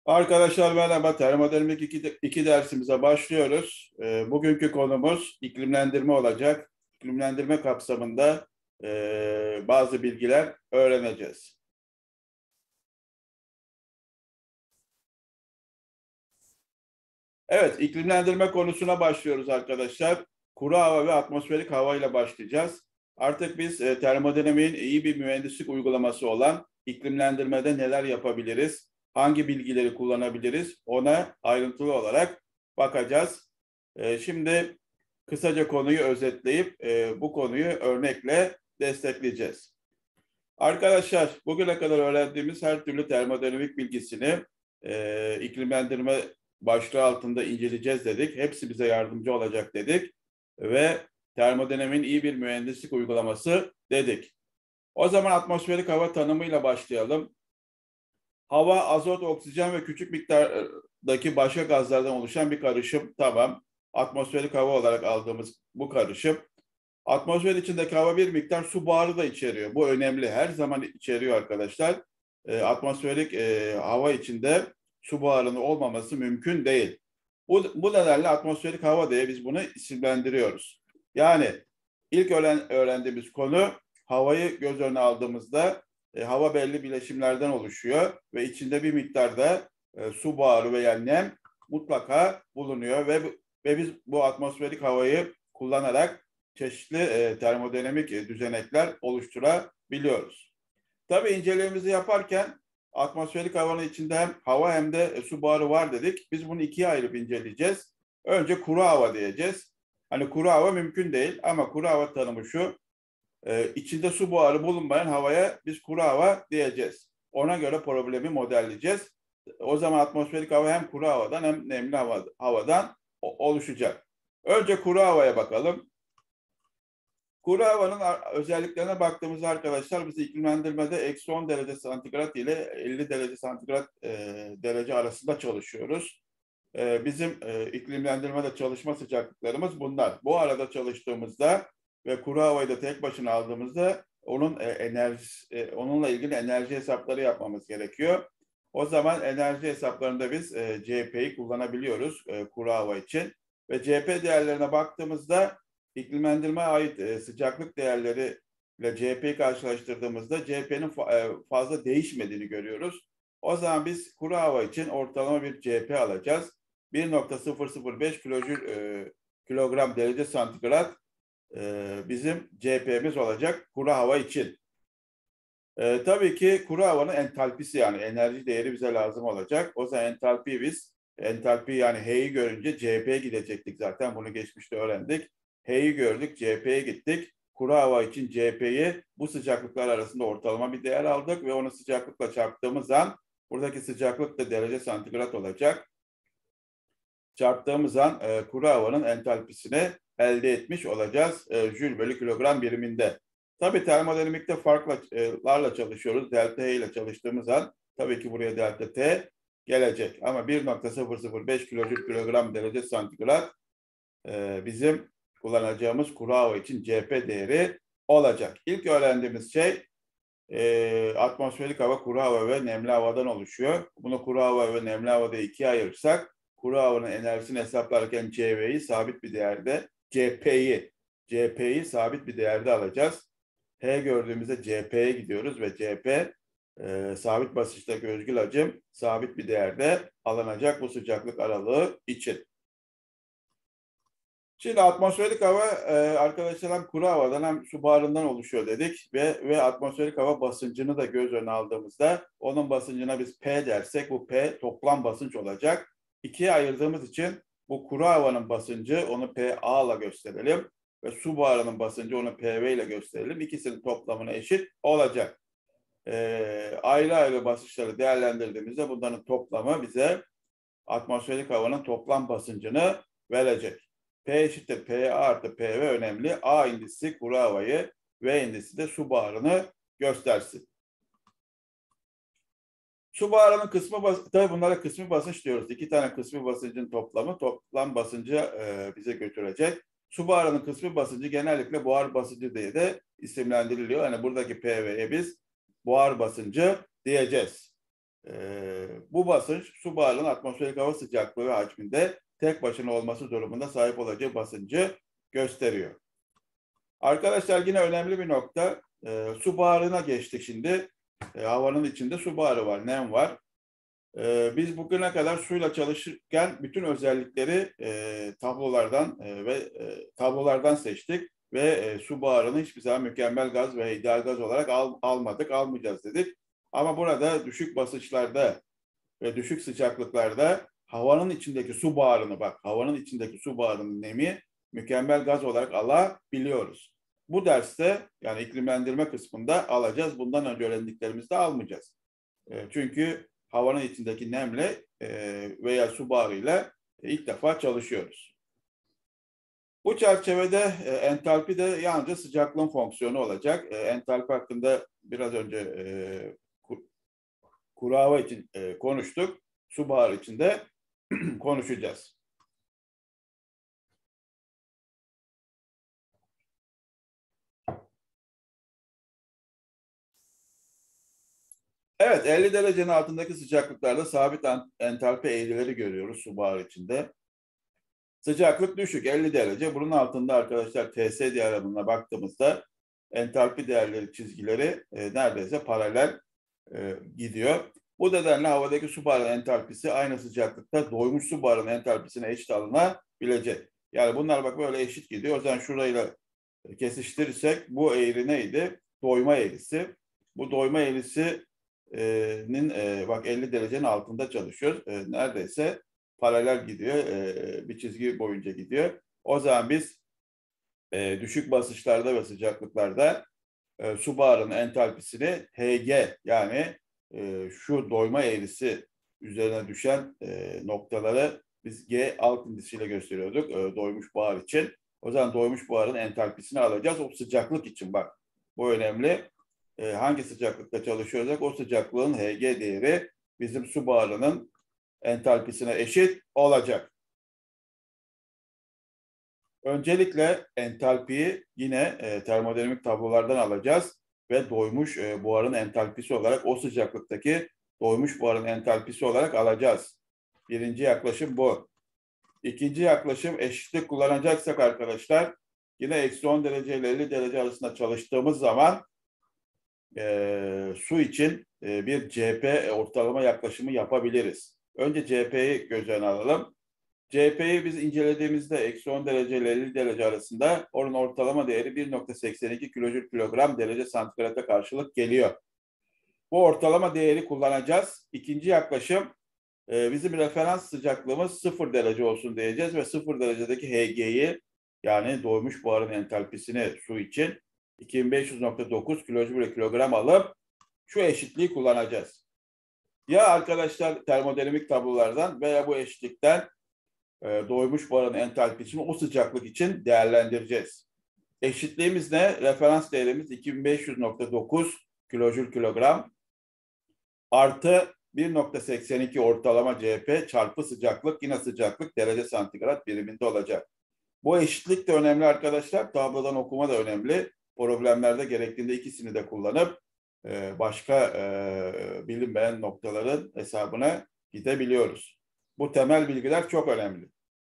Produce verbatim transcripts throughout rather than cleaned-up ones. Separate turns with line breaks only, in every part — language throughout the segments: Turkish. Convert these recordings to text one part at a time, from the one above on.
Arkadaşlar merhaba, termodinamik iki, iki dersimize başlıyoruz. E, bugünkü konumuz iklimlendirme olacak. İklimlendirme kapsamında e, bazı bilgiler öğreneceğiz. Evet, iklimlendirme konusuna başlıyoruz arkadaşlar. Kuru hava ve atmosferik hava ile başlayacağız. Artık biz e, termodinamiğin iyi bir mühendislik uygulaması olan iklimlendirmede neler yapabiliriz, hangi bilgileri kullanabiliriz ona ayrıntılı olarak bakacağız. E, şimdi kısaca konuyu özetleyip e, bu konuyu örnekle destekleyeceğiz. Arkadaşlar bugüne kadar öğrendiğimiz her türlü termodinamik bilgisini e, iklimlendirme başlığı altında inceleyeceğiz dedik. Hepsi bize yardımcı olacak dedik ve termodinamiğin iyi bir mühendislik uygulaması dedik. O zaman atmosferik hava tanımıyla başlayalım. Hava, azot, oksijen ve küçük miktardaki başka gazlardan oluşan bir karışım. Tamam. Atmosferik hava olarak aldığımız bu karışım. Atmosfer içindeki hava bir miktar su buharı da içeriyor. Bu önemli. Her zaman içeriyor arkadaşlar. E, atmosferik e, hava içinde su buharının olmaması mümkün değil. Bu, bu nedenle atmosferik hava diye biz bunu isimlendiriyoruz. Yani ilk öğren, öğrendiğimiz konu havayı göz önüne aldığımızda e, hava belli bileşimlerden oluşuyor ve içinde bir miktarda e, su buharı veya nem mutlaka bulunuyor ve ve biz bu atmosferik havayı kullanarak çeşitli e, termodinamik e, düzenekler oluşturabiliyoruz. Tabii incelememizi yaparken atmosferik havanın içinde hem hava hem de e, su buharı var dedik. Biz bunu ikiye ayırıp inceleyeceğiz. Önce kuru hava diyeceğiz. Hani kuru hava mümkün değil ama kuru hava tanımı şu. E, içinde su buharı bulunmayan havaya biz kuru hava diyeceğiz. Ona göre problemi modelleyeceğiz. O zaman atmosferik hava hem kuru havadan hem nemli hava, havadan oluşacak. Önce kuru havaya bakalım. Kuru havanın özelliklerine baktığımızda arkadaşlar biz iklimlendirmede eksi on derece santigrat ile elli derece santigrat e, derece arasında çalışıyoruz. E, bizim e, iklimlendirmede çalışma sıcaklıklarımız bunlar. Bu arada çalıştığımızda ve kuru havayı da tek başına aldığımızda onun e, enerji, e, onunla ilgili enerji hesapları yapmamız gerekiyor. O zaman enerji hesaplarında biz e, C P'yi kullanabiliyoruz e, kuru hava için. Ve C P değerlerine baktığımızda iklimlendirme ait e, sıcaklık değerleri ile C P'yi karşılaştırdığımızda C P'nin fa- e, fazla değişmediğini görüyoruz. O zaman biz kuru hava için ortalama bir C P alacağız. bir nokta sıfır sıfır beş kilojül e, kilogram derece santigrat e, bizim C P'miz olacak kuru hava için. E, tabii ki kuru havanın entalpisi yani enerji değeri bize lazım olacak. O zaman entalpi biz entalpi yani H'yi görünce C P'ye gidecektik zaten bunu geçmişte öğrendik. H'yi gördük C P'ye gittik. Kuru hava için C P'yi bu sıcaklıklar arasında ortalama bir değer aldık ve onu sıcaklıkla çarptığımız an buradaki sıcaklık da derece santigrat olacak. Çarptığımız an e, kuru havanın entalpisini elde etmiş olacağız e, jül bölü kilogram biriminde. Tabii termodinamikte farklarla çalışıyoruz. Delta H ile çalıştığımız an tabii ki buraya delta T gelecek. Ama bir nokta sıfır sıfır beş kilojül kilogram derece santigrat e, bizim kullanacağımız kuru hava için C P değeri olacak. İlk öğrendiğimiz şey e, atmosferik hava, kuru hava ve nemli havadan oluşuyor. Bunu kuru hava ve nemli havada ikiye ayırırsak kuru havanın enerjisini hesaplarken C V'yi sabit bir değerde, C P'yi C P'yi sabit bir değerde alacağız. H gördüğümüzde C P'ye gidiyoruz ve C P e, sabit basınçtaki özgül hacim sabit bir değerde alınacak bu sıcaklık aralığı için. Şimdi atmosferik hava e, arkadaşlar hem kuru havadan hem su buharından oluşuyor dedik ve ve atmosferik hava basıncını da göz önüne aldığımızda onun basıncına biz P dersek bu P toplam basınç olacak. İkiye ayırdığımız için bu kuru havanın basıncı onu P A ile gösterelim ve su buharının basıncı onu P V ile gösterelim. İkisinin toplamına eşit olacak. E, ayrı ayrı basınçları değerlendirdiğimizde bunların toplamı bize atmosferik havanın toplam basıncını verecek. P eşittir P A artı P V önemli. A indisi kuru havayı, V indisi de su buharını göstersin. Su buharının kısmı, tabii bunlara kısmi basınç diyoruz. İki tane kısmi basıncın toplamı toplam basıncı e, bize götürecek. Su buharının kısmi basıncı genellikle buhar basıncı diye de isimlendiriliyor. Yani buradaki P V'ye biz buhar basıncı diyeceğiz. Ee, bu basınç su buharının atmosferik hava sıcaklığı hacminde tek başına olması durumunda sahip olacağı basıncı gösteriyor. Arkadaşlar yine önemli bir nokta. E, su buharına geçtik şimdi. E, havanın içinde su buharı var, nem var. E, biz bugüne kadar suyla çalışırken bütün özellikleri e, tablolardan e, ve e, tablolardan seçtik ve e, su buharını hiçbir zaman mükemmel gaz ve ideal gaz olarak al, almadık, almayacağız dedik. Ama burada düşük basınçlarda ve düşük sıcaklıklarda havanın içindeki su buharını bak, havanın içindeki su buharının nemi mükemmel gaz olarak alabiliyoruz. Bu derste yani iklimlendirme kısmında alacağız. Bundan önce öğrendiklerimizi de almayacağız. E, çünkü havanın içindeki nemle e, veya su buharıyla e, ilk defa çalışıyoruz. Bu çerçevede e, entalpi de yalnızca sıcaklığın fonksiyonu olacak. E, entalpi hakkında biraz önce e, kuru hava için e, konuştuk. Su buharı için de konuşacağız. Evet, elli derecenin altındaki sıcaklıklarda sabit entalpi eğrileri görüyoruz su buharı içinde. Sıcaklık düşük, elli derece. Bunun altında arkadaşlar T S diyagramına baktığımızda entalpi değerleri, çizgileri e, neredeyse paralel e, gidiyor. Bu nedenle havadaki su buharının entalpisi aynı sıcaklıkta doymuş su buharının entalpisine eşit alınabilecek. Yani bunlar bak böyle eşit gidiyor. O yüzden şurayla kesiştirirsek bu eğri neydi? Doyma eğrisi. Bu doyma eğrisinin e, bak elli derecenin altında çalışıyor. E, neredeyse paralel gidiyor. E, bir çizgi boyunca gidiyor. O zaman biz e, düşük basınçlarda ve sıcaklıklarda e, su buharının entalpisini H G yani e, şu doyma eğrisi üzerine düşen e, noktaları biz G alt indisiyle gösteriyorduk e, doymuş buhar için. O zaman doymuş buharın entalpisini alacağız. O sıcaklık için bak bu önemli. E, hangi sıcaklıkta çalışıyorsak o sıcaklığın H G değeri bizim su buharının entalpisine eşit olacak. Öncelikle entalpiyi yine e, termodinamik tablolardan alacağız ve doymuş e, buharın entalpisi olarak o sıcaklıktaki doymuş buharın entalpisi olarak alacağız. Birinci yaklaşım bu. İkinci yaklaşım eşitlik kullanacaksak arkadaşlar yine eksi on derece ile elli derece arasında çalıştığımız zaman e, su için e, bir C P ortalama yaklaşımı yapabiliriz. Önce C P'yi göz önüne alalım. C P'yi biz incelediğimizde eksi on derece ile elli derece arasında onun ortalama değeri bir nokta seksen iki kilojül kilogram derece santigrata karşılık geliyor. Bu ortalama değeri kullanacağız. İkinci yaklaşım e, bizim referans sıcaklığımız sıfır derece olsun diyeceğiz ve sıfır derecedeki H G'yi yani doymuş buharın entalpisini su için iki bin beş yüz nokta dokuz kilojül kilogram alıp şu eşitliği kullanacağız. Ya arkadaşlar termodinamik tablolardan veya bu eşitlikten doymuş buharın entalpisini o sıcaklık için değerlendireceğiz. Eşitliğimiz ne? Referans değerimiz iki bin beş yüz nokta dokuz kilojül kilogram artı bir nokta seksen iki ortalama C P çarpı sıcaklık yine sıcaklık derece santigrat biriminde olacak. Bu eşitlik de önemli arkadaşlar. Tablodan okuma da önemli. Problemlerde gerektiğinde ikisini de kullanıp başka bilinmeyen noktaların hesabına gidebiliyoruz. Bu temel bilgiler çok önemli.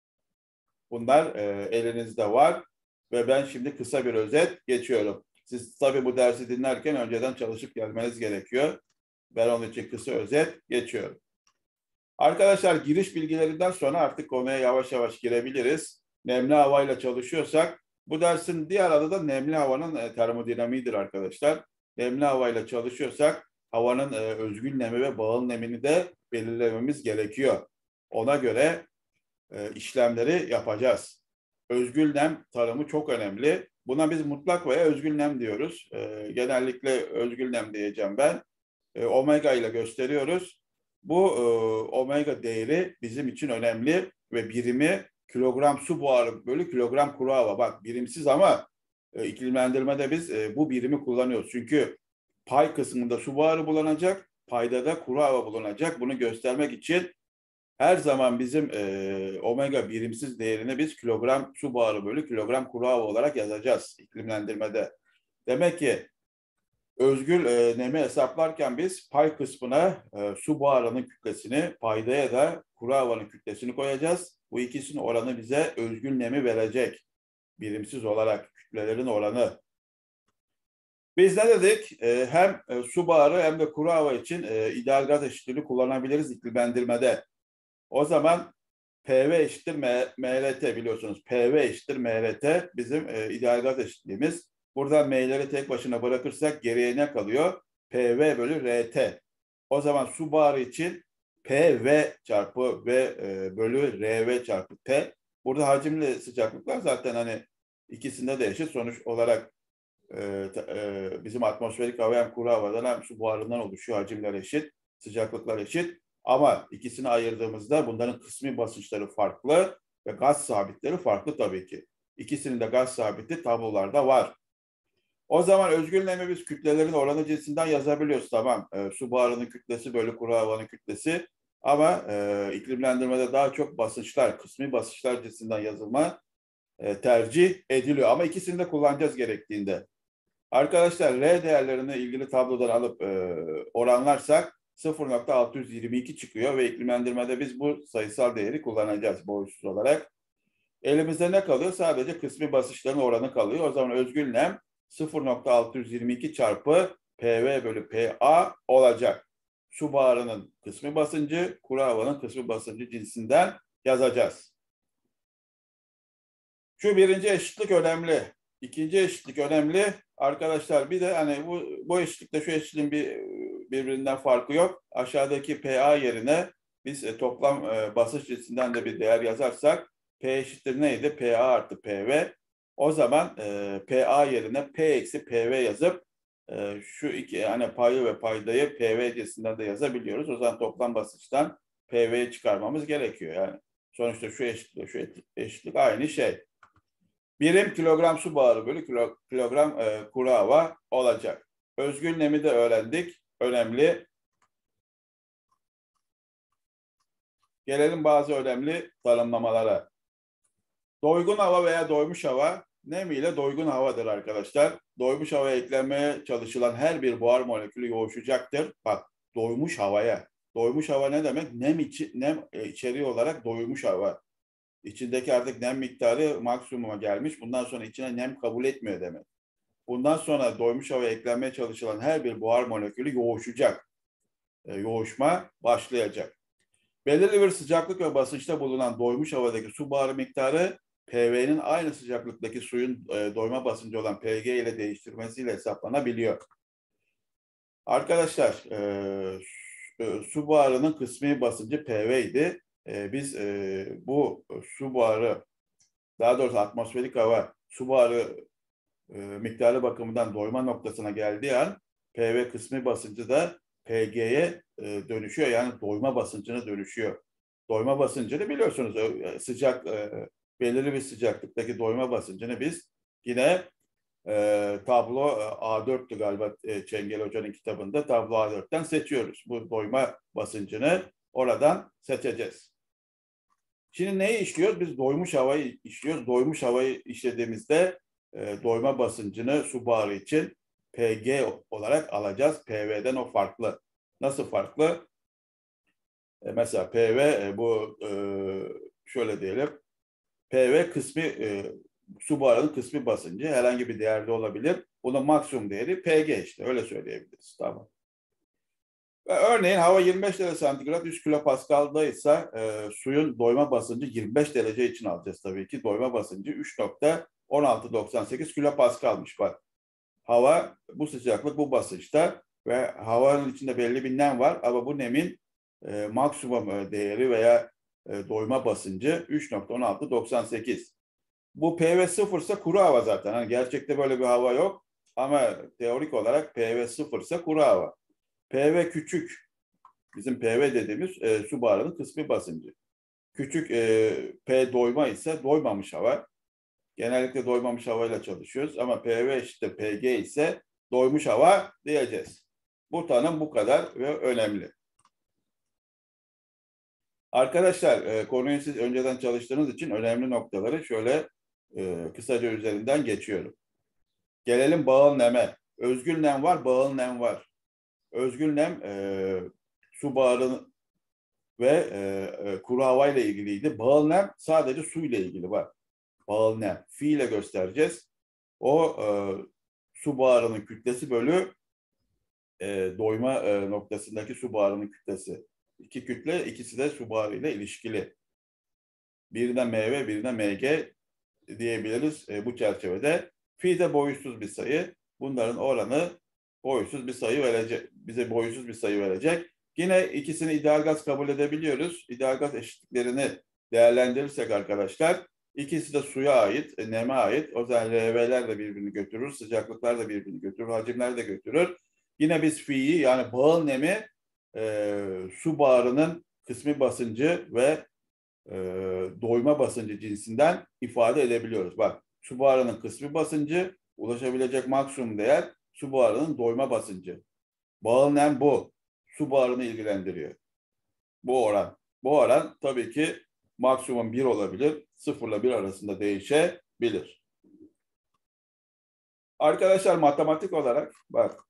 Bunlar e, elinizde var ve ben şimdi kısa bir özet geçiyorum. Siz tabii bu dersi dinlerken önceden çalışıp gelmeniz gerekiyor. Ben onun için kısa özet geçiyorum. Arkadaşlar giriş bilgilerinden sonra artık konuya yavaş yavaş girebiliriz. Nemli havayla çalışıyorsak bu dersin diğer adı da nemli havanın e, termodinamiğidir arkadaşlar. Nemli havayla çalışıyorsak havanın e, özgül nemi ve bağıl nemini de belirlememiz gerekiyor. Ona göre e, işlemleri yapacağız. Özgül nem tanımı çok önemli. Buna biz mutlak veya özgül nem diyoruz. E, genellikle özgül nem diyeceğim ben. E, omega ile gösteriyoruz. Bu e, omega değeri bizim için önemli ve birimi kilogram su buharı bölü kilogram kuru hava. Bak birimsiz ama e, iklimlendirmede biz e, bu birimi kullanıyoruz. Çünkü pay kısmında su buharı bulunacak, payda da kuru hava bulunacak. Bunu göstermek için her zaman bizim e, omega birimsiz değerini biz kilogram su buharı bölü kilogram kuru hava olarak yazacağız iklimlendirmede. Demek ki özgül e, nemi hesaplarken biz pay kısmına e, su buharının kütlesini, paydaya da kuru havanın kütlesini koyacağız. Bu ikisinin oranı bize özgül nemi verecek. Birimsiz olarak kütlelerin oranı. Biz ne dedik? E, hem e, su buharı hem de kuru hava için e, ideal gaz eşitliğini kullanabiliriz iklimlendirmede. O zaman P V eşittir M R T biliyorsunuz. P V eşittir M R T bizim e, ideal gaz eşitliğimiz. Buradan M'leri tek başına bırakırsak geriye ne kalıyor? P V bölü R T. O zaman su buharı için P V çarpı V e, bölü R V çarpı T. Burada hacimli sıcaklıklar zaten hani ikisinde de eşit. Sonuç olarak e, e, bizim atmosferik hava hem kuru havadan hem su buharından oluşuyor. Hacimler eşit, sıcaklıklar eşit. Ama ikisini ayırdığımızda bunların kısmi basınçları farklı ve gaz sabitleri farklı tabii ki. İkisinin de gaz sabiti tablolarda var. O zaman özgül nemi biz kütlelerin oranı cinsinden yazabiliyoruz. Tamam. E, su buharının kütlesi bölü kuru havanın kütlesi. Ama e, iklimlendirmede daha çok basınçlar, kısmi basınçlar cinsinden yazılma e, tercih ediliyor. Ama ikisini de kullanacağız gerektiğinde. Arkadaşlar R değerlerini ilgili tablodan alıp e, oranlarsak sıfır nokta altı yüz yirmi iki çıkıyor ve iklimlendirmede biz bu sayısal değeri kullanacağız boşsuz olarak. Elimizde ne kalıyor? Sadece kısmi basınçların oranı kalıyor. O zaman özgül nem sıfır nokta altı yüz yirmi iki çarpı P V bölü P A olacak. Su buharının kısmi basıncı, kuru havanın kısmi basıncı cinsinden yazacağız. Şu birinci eşitlik önemli. İkinci eşitlik önemli. Arkadaşlar bir de hani bu, bu eşitlikle şu eşitliğin bir, birbirinden farkı yok. Aşağıdaki P A yerine biz e, toplam e, basınç cinsinden de bir değer yazarsak P eşittir neydi? P A artı P V. O zaman e, P A yerine P eksi P V yazıp e, şu iki yani payı ve paydayı P V cinsinden de yazabiliyoruz. O zaman toplam basınçtan P V'yi çıkarmamız gerekiyor. Yani sonuçta şu eşitlik, şu eşitlik aynı şey. Birim kilogram su buharı bölü kilo, kilogram e, kuru hava olacak. Özgül nemi de öğrendik. Önemli. Gelelim bazı önemli tanımlamalara. Doygun hava veya doymuş hava nem ile doygun havadır arkadaşlar. Doymuş havaya eklenmeye çalışılan her bir buhar molekülü yoğuşacaktır. Bak doymuş havaya. Doymuş hava ne demek? Nem, içi, nem içeriği olarak doymuş hava. İçindeki artık nem miktarı maksimuma gelmiş. Bundan sonra içine nem kabul etmiyor demek. Bundan sonra doymuş havaya eklenmeye çalışılan her bir buhar molekülü yoğuşacak. E, yoğuşma başlayacak. Belirli bir sıcaklık ve basınçta bulunan doymuş havadaki su buharı miktarı P V'nin aynı sıcaklıktaki suyun e, doyma basıncı olan P G ile değiştirmesiyle hesaplanabiliyor. Arkadaşlar e, su buharının kısmi basıncı P V idi. E, biz e, bu su buharı, daha doğrusu atmosferik hava su buharı e, miktarı bakımından doyma noktasına geldiği an P V kısmi basıncı da P G'ye e, dönüşüyor. Yani doyma basıncına dönüşüyor. Doyma basıncını biliyorsunuz e, sıcak e, belirli bir sıcaklıktaki doyma basıncını biz yine e, tablo A dörttü galiba e, Çengel Hoca'nın kitabında tablo A dörtten seçiyoruz. Bu doyma basıncını oradan seçeceğiz. Şimdi neyi işliyoruz? Biz doymuş havayı işliyoruz. Doymuş havayı işlediğimizde e, doyma basıncını su buharı için P G olarak alacağız. P V'den o farklı. Nasıl farklı? E, mesela P V e, bu e, şöyle diyelim. P V kısmi e, su buharının kısmi basıncı herhangi bir değerde olabilir. Bunun maksimum değeri P G işte. Öyle söyleyebiliriz. Tamam. Ve örneğin hava yirmi beş derece santigrat yüz kilopascaldaysa e, suyun doyma basıncı yirmi beş derece için alacağız tabii ki. Doyma basıncı üç nokta on altı doksan sekiz kilopascalmış bak. Hava bu sıcaklık bu basınçta ve havanın içinde belli bir nem var ama bu nemin e, maksimum değeri veya e, doyma basıncı üç nokta on altı doksan sekiz. Bu P V sıfırsa kuru hava zaten. Hani gerçekte böyle bir hava yok ama teorik olarak P V sıfırsa kuru hava. P V küçük, bizim P V dediğimiz e, su buharının kısmi basıncı. Küçük e, P doyma ise doymamış hava. Genellikle doymamış havayla çalışıyoruz ama P V işte P G ise doymuş hava diyeceğiz. Bu tanım bu kadar ve önemli. Arkadaşlar e, konuyu siz önceden çalıştığınız için önemli noktaları şöyle e, kısaca üzerinden geçiyorum. Gelelim bağıl neme. özgül nem var, bağıl nem var. Özgül nem e, su buharı ve e, e, kuru havayla ilgiliydi. Bağıl nem sadece suyla ilgili var. Bağıl nem. Fi ile göstereceğiz. O e, su buharının kütlesi bölü e, doyma e, noktasındaki su buharının kütlesi. İki kütle, ikisi de su buharıyla ilişkili. Birine M V, birine M G diyebiliriz e, bu çerçevede. Fi de boyutsuz bir sayı. Bunların oranı boyutsuz bir sayı verecek. Bize boyutsuz bir sayı verecek. Yine ikisini ideal gaz kabul edebiliyoruz. İdeal gaz eşitliklerini değerlendirirsek arkadaşlar, ikisi de suya ait, e, neme ait. O zaman R V'ler de birbirini götürür, sıcaklıklar da birbirini götürür, hacimler de götürür. Yine biz fi'yi yani bağıl nemi e, su buharının kısmi basıncı ve e, doyma basıncı cinsinden ifade edebiliyoruz. Bak, su buharının kısmi basıncı, ulaşabilecek maksimum değer su buharının doyma basıncı. Bağıl nem bu. Su buharını ilgilendiriyor. Bu oran. Bu oran tabii ki maksimum bir olabilir. Sıfırla bir arasında değişebilir. Arkadaşlar matematik olarak bak,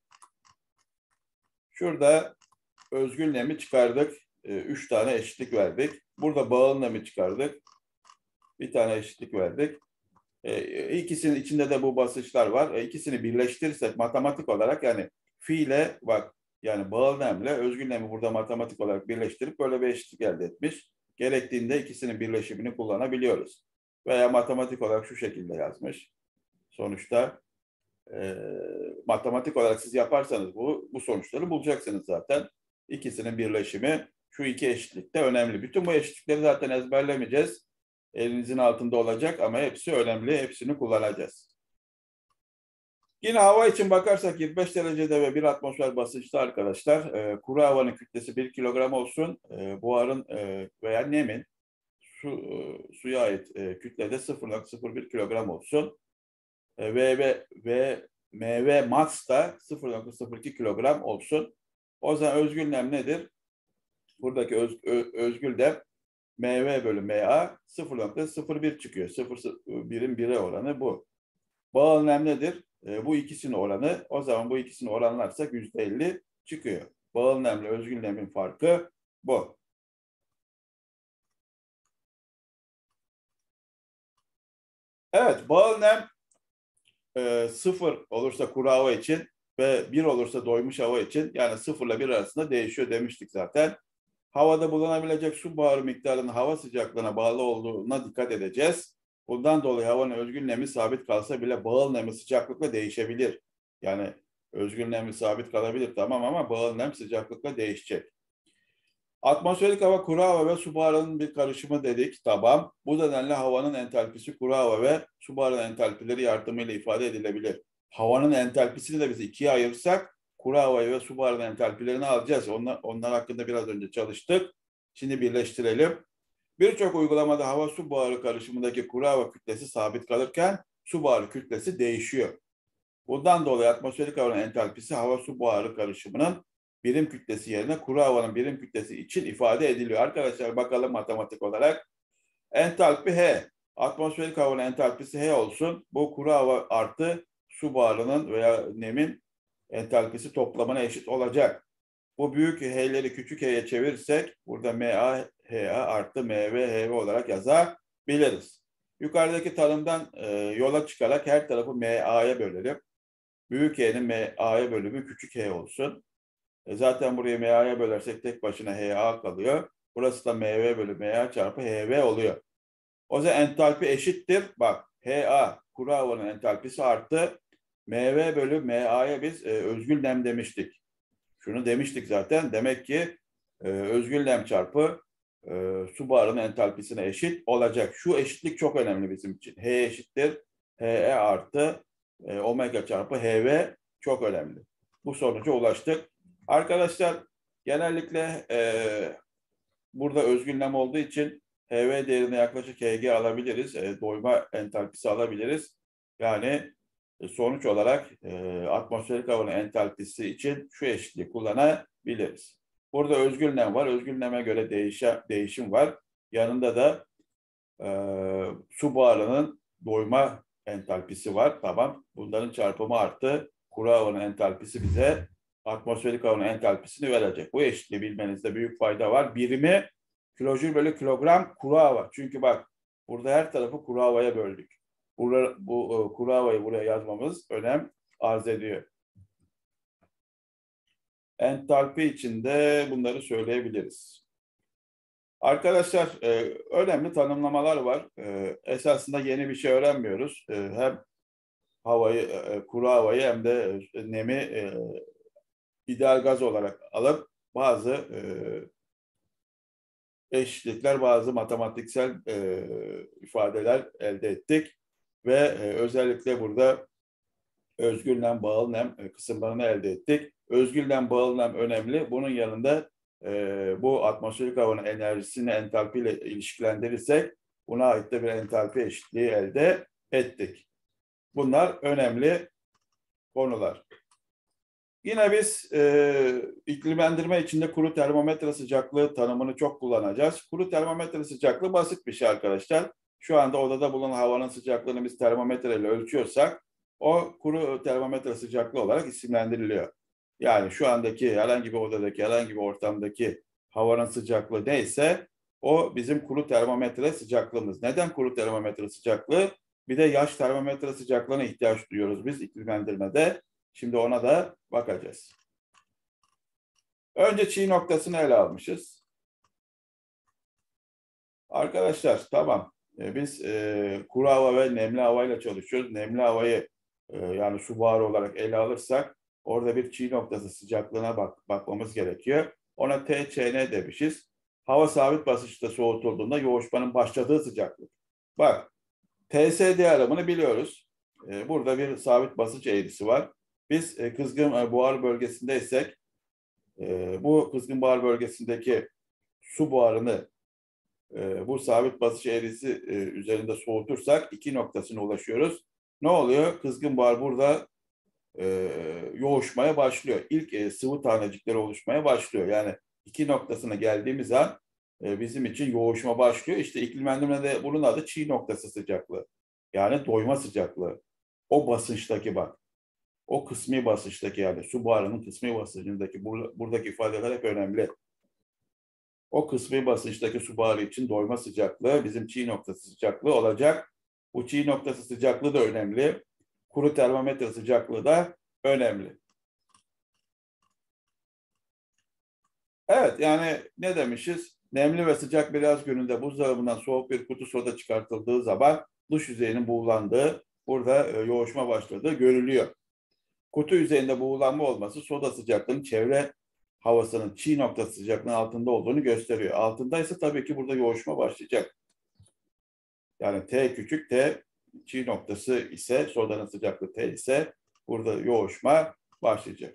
şurada özgül nemi çıkardık. E, üç tane eşitlik verdik. Burada bağıl nemi çıkardık. Bir tane eşitlik verdik. E, ikisinin içinde de bu basınçlar var. E, ikisini birleştirirsek matematik olarak yani fi ile bak yani bağıl nemle özgül nemi burada matematik olarak birleştirip böyle bir eşitlik elde etmiş. Gerektiğinde ikisinin birleşimini kullanabiliyoruz. Veya matematik olarak şu şekilde yazmış. Sonuçta e, matematik olarak siz yaparsanız bu, bu sonuçları bulacaksınız zaten. İkisinin birleşimi şu iki eşitlikte önemli. Bütün bu eşitlikleri zaten ezberlemeyeceğiz. Elinizin altında olacak ama hepsi önemli. Hepsini kullanacağız. Yine hava için bakarsak yirmi beş derecede ve bir atmosfer basınçta arkadaşlar e, kuru havanın kütlesi bir kilogram olsun. E, buharın e, veya nemin su, e, suya ait e, kütlede sıfır nokta sıfır bir kilogram olsun. E, ve, ve, ve M V max da sıfır nokta sıfır iki kilogram olsun. O zaman özgül nem nedir? Buradaki öz, ö, özgül nem M V bölü M A sıfır nokta sıfır bir çıkıyor. sıfır nokta birin bire oranı bu. Bağıl nem nedir? E, bu ikisinin oranı. O zaman bu ikisini oranlarsak yüzde elli çıkıyor. Bağıl nemle özgül nemin farkı bu. Evet, bağıl nem e, sıfır olursa kuru hava için ve bir olursa doymuş hava için yani sıfırla bir arasında değişiyor demiştik zaten. Havada bulunabilecek su buharı miktarının hava sıcaklığına bağlı olduğuna dikkat edeceğiz. Bundan dolayı havanın özgül nemi sabit kalsa bile bağıl nemi sıcaklıkla değişebilir. Yani özgül nemi sabit kalabilir tamam ama bağıl nem sıcaklıkla değişecek. Atmosferik hava kuru hava ve su buharının bir karışımı dedik. Tamam. Bu nedenle havanın entalpisi kuru hava ve su buharının entalpileri yardımıyla ifade edilebilir. Havanın entalpisini de biz ikiye ayırsak kuru havayı ve su buharının entalpilerini alacağız. Onlar, onlar hakkında biraz önce çalıştık. Şimdi birleştirelim. Birçok uygulamada hava su buharı karışımındaki kuru hava kütlesi sabit kalırken su buharı kütlesi değişiyor. Bundan dolayı atmosferik havanın entalpisi hava su buharı karışımının birim kütlesi yerine kuru havanın birim kütlesi için ifade ediliyor. Arkadaşlar bakalım matematik olarak. Entalpi H. Atmosferik havanın entalpisi H olsun. Bu kuru hava artı su buharının veya nemin entalpisi toplamına eşit olacak. Bu büyük H'leri küçük H'ye çevirirsek burada M A H A artı M V H V olarak yazabiliriz. Yukarıdaki tanımdan e, yola çıkarak her tarafı M A'ya bölelim. Büyük H'nin M A'ya bölümü küçük H olsun. E zaten buraya M A'ya bölersek tek başına H A kalıyor. Burası da M V bölü M A çarpı H V oluyor. O zaman entalpi eşittir. Bak H A kuru havanın entalpisi artı M V bölü M A'ya biz e, özgül nem demiştik. Şunu demiştik zaten. Demek ki e, özgül nem çarpı e, su buharının entalpisine eşit olacak. Şu eşitlik çok önemli bizim için. H eşittir. H E artı e, omega çarpı H V çok önemli. Bu sonuca ulaştık. Arkadaşlar genellikle e, burada özgül nem olduğu için H V değerine yaklaşık H G alabiliriz. E, doyma entalpisi alabiliriz. Yani e, sonuç olarak e, atmosferik havanın entalpisi için şu eşitliği kullanabiliriz. Burada özgül nem var. Özgül neme göre değişe, değişim var. Yanında da e, su buharının doyma entalpisi var. Tamam. Bunların çarpımı arttı. kuru havanın entalpisi bize atmosferik havanın entalpisini verecek. Bu eşitliği bilmenizde büyük fayda var. Birimi kilojül bölü kilogram kuru hava. Çünkü bak burada her tarafı kuru havaya böldük. Burada, bu kuru havayı buraya yazmamız önem arz ediyor. Entalpi için de bunları söyleyebiliriz. Arkadaşlar e, önemli tanımlamalar var. E, esasında yeni bir şey öğrenmiyoruz. E, hem havayı, e, kuru havayı hem de e, nemi e, ideal gaz olarak alıp bazı e, eşitlikler, bazı matematiksel e, ifadeler elde ettik. Ve e, özellikle burada özgül nem, bağıl nem e, kısımlarını elde ettik. Özgül nem, bağıl nem önemli. Bunun yanında e, bu atmosferik havanın enerjisini entalpiyle ilişkilendirirsek buna ait de bir entalpi eşitliği elde ettik. Bunlar önemli konular. Yine biz e, iklimlendirme içinde kuru termometre sıcaklığı tanımını çok kullanacağız. Kuru termometre sıcaklığı basit bir şey arkadaşlar. Şu anda odada bulunan havanın sıcaklığını biz termometreyle ölçüyorsak o kuru termometre sıcaklığı olarak isimlendiriliyor. Yani şu andaki herhangi bir odadaki, herhangi bir ortamdaki havanın sıcaklığı neyse o bizim kuru termometre sıcaklığımız. Neden kuru termometre sıcaklığı? Bir de yaş termometre sıcaklığına ihtiyaç duyuyoruz biz iklimlendirmede. Şimdi ona da bakacağız. Önce çiğ noktasını ele almışız. Arkadaşlar tamam. E, biz e, kuru hava ve nemli havayla çalışıyoruz. Nemli havayı e, yani su buharı olarak ele alırsak orada bir çiğ noktası sıcaklığına bak, bakmamız gerekiyor. Ona T Ç N demişiz. Hava sabit basınçta soğutulduğunda yoğuşmanın başladığı sıcaklık. Bak T S D aramını biliyoruz. E, burada bir sabit basınç eğrisi var. Biz e, kızgın e, buhar bölgesindeysek e, bu kızgın buhar bölgesindeki su buharını e, bu sabit basınç eğrisi e, üzerinde soğutursak iki noktasına ulaşıyoruz. Ne oluyor? Kızgın buhar burada e, yoğuşmaya başlıyor. İlk e, sıvı tanecikleri oluşmaya başlıyor. Yani iki noktasına geldiğimiz an e, bizim için yoğuşma başlıyor. İşte iklimlendirmede bunun adı çiğ noktası sıcaklığı. Yani doyma sıcaklığı. O basınçtaki bak. O kısmi basınçtaki yani su buharının kısmi basıncındaki buradaki ifadeler hep önemli. O kısmi basınçtaki su buharı için doyma sıcaklığı bizim çiğ noktası sıcaklığı olacak. Bu çiğ noktası sıcaklığı da önemli. Kuru termometre sıcaklığı da önemli. Evet yani ne demişiz? Nemli ve sıcak bir yaz gününde buzdolabından soğuk bir kutu soda çıkartıldığı zaman dış yüzeyinin buğulandığı, burada yoğuşma başladığı görülüyor. Kutu yüzeyinde buğulanma olması soda sıcaklığının çevre havasının çiğ noktası sıcaklığının altında olduğunu gösteriyor. Altındaysa tabii ki burada yoğuşma başlayacak. Yani T küçük T çiğ noktası ise sodanın sıcaklığı T ise burada yoğuşma başlayacak.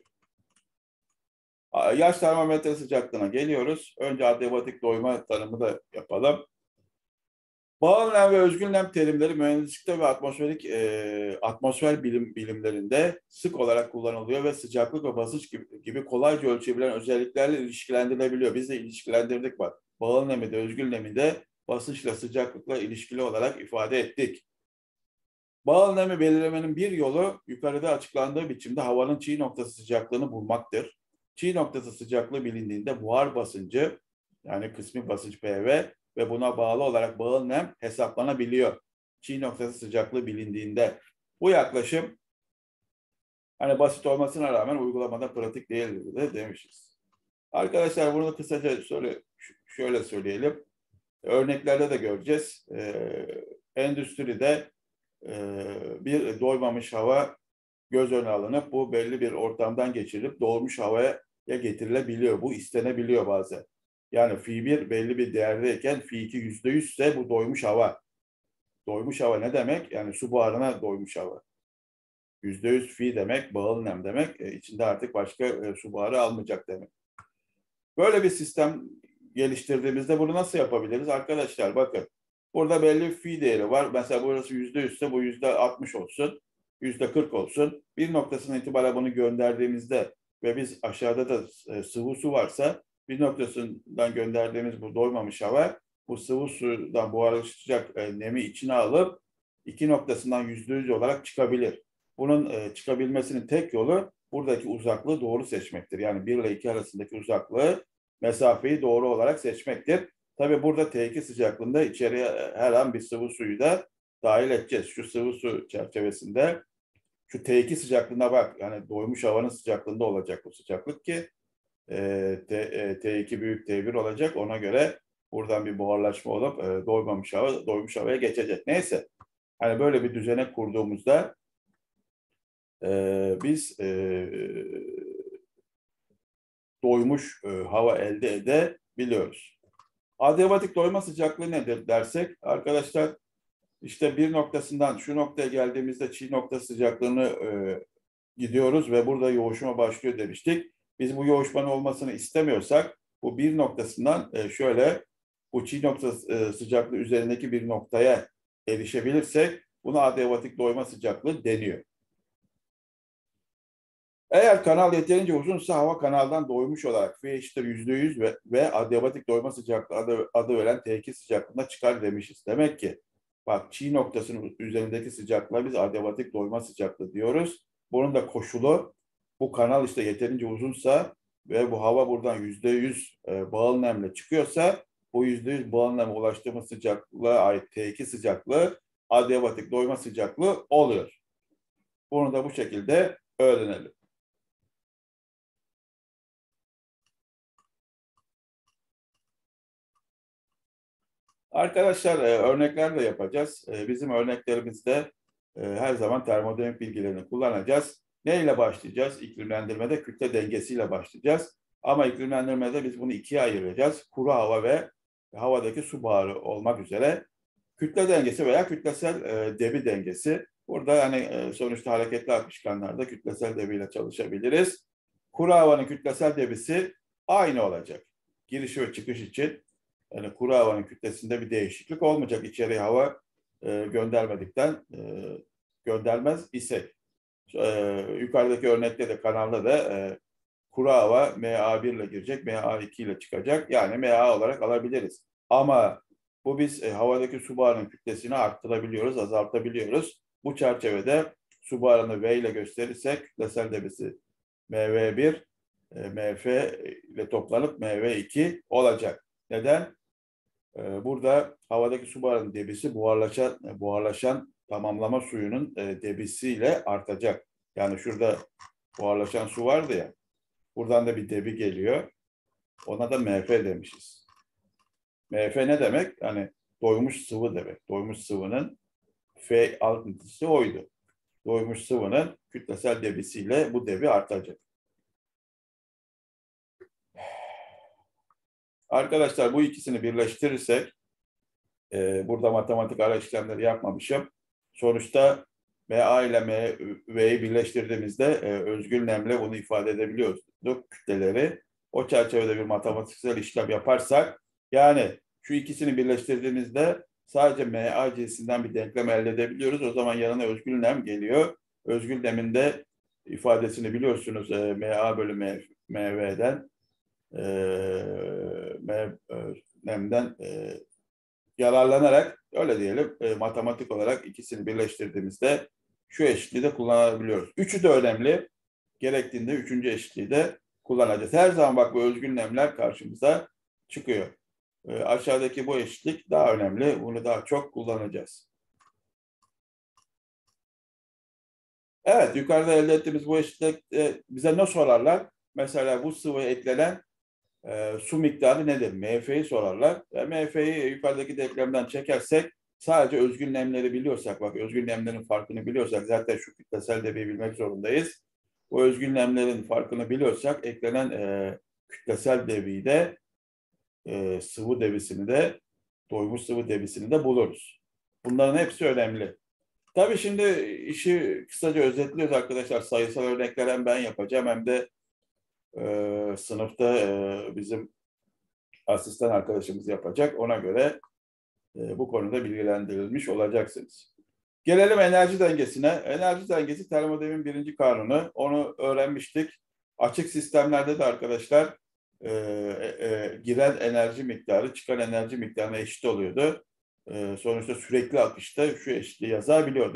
Yaş termometre sıcaklığına geliyoruz. Önce adiabatik doyma tanımı da yapalım. Bağıl nem ve özgül nem terimleri mühendislikte ve atmosferik e, atmosfer bilim bilimlerinde sık olarak kullanılıyor ve sıcaklık ve basınç gibi, gibi kolayca ölçebilen özelliklerle ilişkilendirilebiliyor. Biz de ilişkilendirdik bak. Bağıl nemi de özgül nemi de basınçla sıcaklıkla ilişkili olarak ifade ettik. Bağıl nemi belirlemenin bir yolu yukarıda açıklandığı biçimde havanın çiğ noktası sıcaklığını bulmaktır. Çiğ noktası sıcaklığı bilindiğinde buhar basıncı yani kısmi basınç P V ve buna bağlı olarak bağıl nem hesaplanabiliyor. Çiğ noktası sıcaklığı bilindiğinde. Bu yaklaşım hani basit olmasına rağmen uygulamada pratik değildir de demişiz. Arkadaşlar bunu kısaca şöyle, şöyle söyleyelim. Örneklerde de göreceğiz. Ee, endüstride e, bir doymamış hava göz önüne alınıp bu belli bir ortamdan geçirilip dolmuş havaya getirilebiliyor. Bu istenebiliyor bazen. Yani fi bir belli bir değerdeyken fi iki yüzde yüz ise bu doymuş hava. Doymuş hava ne demek? Yani su buharına doymuş hava. Yüzde yüz fi demek, bağıl nem demek. E, içinde artık başka e, su buharı almayacak demek. Böyle bir sistem geliştirdiğimizde bunu nasıl yapabiliriz? Arkadaşlar bakın. Burada belli bir fi değeri var. Mesela burası yüzde yüz ise bu yüzde altmış olsun. Yüzde kırk olsun. Bir noktasına itibaren bunu gönderdiğimizde ve biz aşağıda da e, sıvı su varsa bir noktasından gönderdiğimiz bu doymamış hava bu sıvı sudan buharlaşacak e, nemi içine alıp iki noktasından yüzde yüz olarak çıkabilir. Bunun e, çıkabilmesinin tek yolu buradaki uzaklığı doğru seçmektir. Yani bir ile iki arasındaki uzaklığı, mesafeyi doğru olarak seçmektir. Tabii burada T iki sıcaklığında içeriye her an bir sıvı suyu da dahil edeceğiz. Şu sıvı su çerçevesinde şu T iki sıcaklığına bak. Yani doymuş havanın sıcaklığında olacak bu sıcaklık ki e, T, e, T iki büyük T bir olacak. Ona göre buradan bir buharlaşma olup e, doymamış hava doymuş havaya geçecek. Neyse. Hani böyle bir düzene kurduğumuzda e, biz e, doymuş e, hava elde edebiliyoruz. Adiabatik doyma sıcaklığı nedir dersek arkadaşlar, işte bir noktasından şu noktaya geldiğimizde çiğ nokta sıcaklığını e, gidiyoruz ve burada yoğuşma başlıyor demiştik. Biz bu yoğuşmanın olmasını istemiyorsak bu bir noktasından e, şöyle bu çiğ nokta e, sıcaklığı üzerindeki bir noktaya erişebilirsek buna adiabatik doyma sıcaklığı deniyor. Eğer kanal yeterince uzunsa hava kanaldan doymuş olarak F eşittir yüzde yüz ve, ve adiabatik doyma sıcaklığı adı, adı veren T iki sıcaklığına çıkar demişiz. Demek ki bak çiğ noktasının üzerindeki sıcaklığa biz adiabatik doyma sıcaklığı diyoruz. Bunun da koşulu bu kanal işte yeterince uzunsa ve bu hava buradan yüzde yüz e, bağıl nemle çıkıyorsa bu yüzde yüz bağıl neme ulaştığımız sıcaklığa ait T iki sıcaklığı adiabatik doyma sıcaklığı oluyor. Bunu da bu şekilde öğrenelim. Arkadaşlar e, örnekler de yapacağız. E, bizim örneklerimizde e, her zaman termodinamik bilgilerini kullanacağız. Ne ile başlayacağız? İklimlendirmede kütle dengesiyle başlayacağız. Ama iklimlendirmede biz bunu ikiye ayıracağız. Kuru hava ve havadaki su buharı olmak üzere. Kütle dengesi veya kütlesel e, debi dengesi. Burada yani e, sonuçta hareketli akışkanlarda kütlesel debiyle çalışabiliriz. Kuru havanın kütlesel debisi aynı olacak. Giriş ve çıkış için. Yani kuru havanın kütlesinde bir değişiklik olmayacak. İçeriye hava e, göndermedikten e, göndermez isek. E, yukarıdaki örnekte de kanalda da e, kuru hava M A bir ile girecek, M A iki ile çıkacak. Yani M A olarak alabiliriz. Ama bu biz e, havadaki su buharının kütlesini arttırabiliyoruz, azaltabiliyoruz. Bu çerçevede su buharını V ile gösterirsek kütlesel debisi M V bir, e, M F ile toplanıp M V iki olacak. Neden? Burada havadaki su buharının debisi buharlaşan, buharlaşan tamamlama suyunun debisiyle artacak. Yani şurada buharlaşan su vardı ya, buradan da bir debi geliyor. Ona da M F demişiz. M F ne demek? Yani doymuş sıvı demek. Doymuş sıvının F alıntısı oydu. Doymuş sıvının kütlesel debisiyle bu debi artacak. Arkadaşlar bu ikisini birleştirirsek, e, burada matematik ara işlemleri yapmamışım. Sonuçta M A ile M V'yi birleştirdiğimizde e, özgül nemle bunu ifade edebiliyorduk kütleleri. O çerçevede bir matematiksel işlem yaparsak, yani şu ikisini birleştirdiğimizde sadece M A cinsinden bir denklem elde edebiliyoruz. O zaman yanına özgül nem geliyor. Özgül nemin de ifadesini biliyorsunuz, e, M A bölü M V'den e, M e, nemden e, yararlanarak, öyle diyelim, e, matematik olarak ikisini birleştirdiğimizde şu eşitliği de kullanabiliyoruz. Üçü de önemli. Gerektiğinde üçüncü eşitliği de kullanacağız. Her zaman bak bu özgül nemler karşımıza çıkıyor. E, aşağıdaki bu eşitlik daha önemli. Bunu daha çok kullanacağız. Evet, yukarıda elde ettiğimiz bu eşitlik e, bize ne sorarlar? Mesela bu sıvıya eklenen e, su miktarı nedir? M F'yi sorarlar. E, M F'yi yukarıdaki denklemden çekersek, sadece özgül nemleri biliyorsak, bak özgül nemlerin farkını biliyorsak, zaten şu kütlesel debiyi bilmek zorundayız. Bu özgül nemlerin farkını biliyorsak eklenen e, kütlesel debiyi de e, sıvı debisini de doymuş sıvı debisini de buluruz. Bunların hepsi önemli. Tabii şimdi işi kısaca özetliyoruz arkadaşlar. Sayısal örnekler hem ben yapacağım hem de e, sınıfta e, bizim asistan arkadaşımız yapacak. Ona göre e, bu konuda bilgilendirilmiş olacaksınız. Gelelim enerji dengesine. Enerji dengesi termodinamiğin birinci kanunu. Onu öğrenmiştik. Açık sistemlerde de arkadaşlar e, e, giren enerji miktarı çıkan enerji miktarına eşit oluyordu. E, sonuçta sürekli akışta şu eşitliği yazabiliyorduk.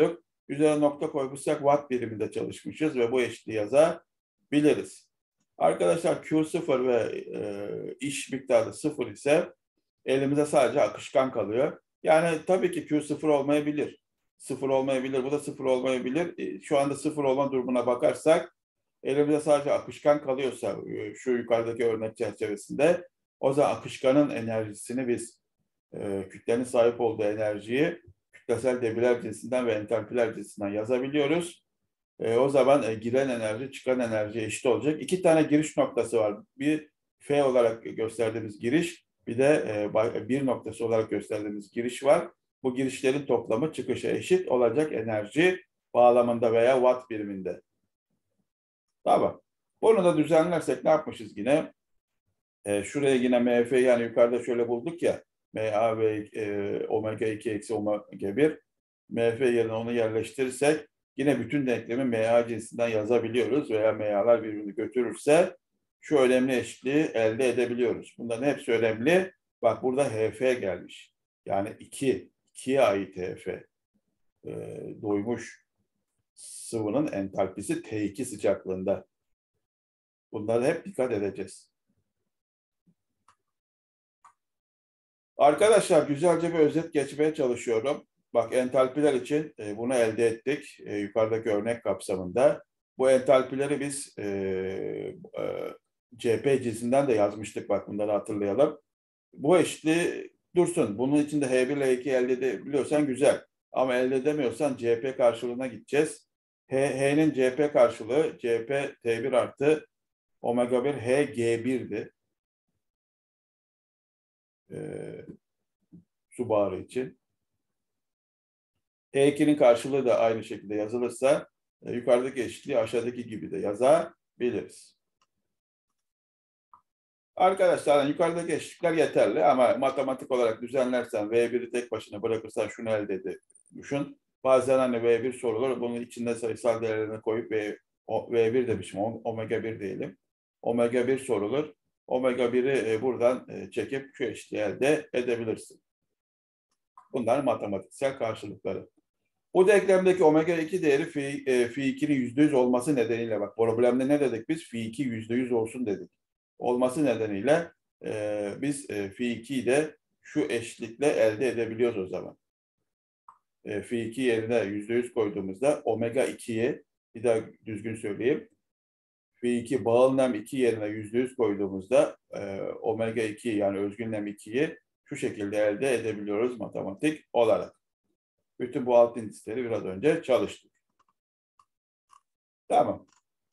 Üzerine nokta koymuşsak watt biriminde çalışmışız ve bu eşitliği yazabiliriz. Arkadaşlar Q sıfır ve e, iş miktarı sıfır ise elimize sadece akışkan kalıyor. Yani tabii ki Q sıfır olmayabilir. Sıfır olmayabilir, bu da sıfır olmayabilir. E, şu anda sıfır olma durumuna bakarsak elimizde sadece akışkan kalıyorsa e, şu yukarıdaki örnek çerçevesinde o zaman akışkanın enerjisini biz e, kütlenin sahip olduğu enerjiyi kütlesel debiler cinsinden ve entalpiler cinsinden yazabiliyoruz. E, o zaman e, giren enerji çıkan enerji eşit olacak. İki tane giriş noktası var. Bir F olarak gösterdiğimiz giriş, bir de e, bir noktası olarak gösterdiğimiz giriş var. Bu girişlerin toplamı çıkışa eşit olacak enerji bağlamında veya watt biriminde. Tamam. Bunu da düzenlersek ne yapmışız yine? E, şuraya yine M F yani yukarıda şöyle bulduk ya. M A ve e, omega iki eksi omega bir. M F yerine onu yerleştirirsek yine bütün denklemi M A cinsinden yazabiliyoruz veya M A'lar birbirini götürürse şu önemli eşitliği elde edebiliyoruz. Bunların hepsi önemli. Bak burada H F gelmiş. Yani iki, ikiye ait H F. E, doymuş sıvının entalpisi T iki sıcaklığında. Bunlara hep dikkat edeceğiz. Arkadaşlar güzelce bir özet geçmeye çalışıyorum. Bak entalpiler için e, bunu elde ettik e, yukarıdaki örnek kapsamında. Bu entalpileri biz e, e, C P cinsinden de yazmıştık, bak bunları hatırlayalım. Bu eşitliği dursun. Bunun için de H bir L iki elde edebiliyorsan güzel. Ama elde edemiyorsan C P karşılığına gideceğiz. H'nin C P karşılığı C P T bir artı omega bir H G bir'di. Ee, su buharı için. E iki'nin karşılığı da aynı şekilde yazılırsa e, yukarıdaki eşitliği aşağıdaki gibi de yazabiliriz. Arkadaşlar yukarıdaki eşitlikler yeterli ama matematik olarak düzenlersen V bir'i tek başına bırakırsan şunu elde ediyorsun. Bazen hani V bir sorulur, bunun içinde sayısal değerlerini koyup V, V bir demişim, omega bir diyelim. Omega bir sorulur. Omega bir'i e, buradan e, çekip şu eşitliği elde edebilirsin. Bunlar matematiksel karşılıkları. Bu denklemdeki omega iki değeri fi, e, fi iki'nin yüzde yüz olması nedeniyle, bak problemde ne dedik biz? Fi iki yüzde yüz olsun dedik. Olması nedeniyle e, biz e, fi iki'yi de şu eşitlikle elde edebiliyoruz o zaman. E, fi iki yerine yüzde yüz koyduğumuzda omega iki'yi, bir daha düzgün söyleyeyim. Fi iki bağıl nem iki yerine yüzde yüz koyduğumuzda e, omega iki yani özgün nem iki'yi şu şekilde elde edebiliyoruz matematik olarak. Bütün bu alt indisleri biraz önce çalıştık. Tamam.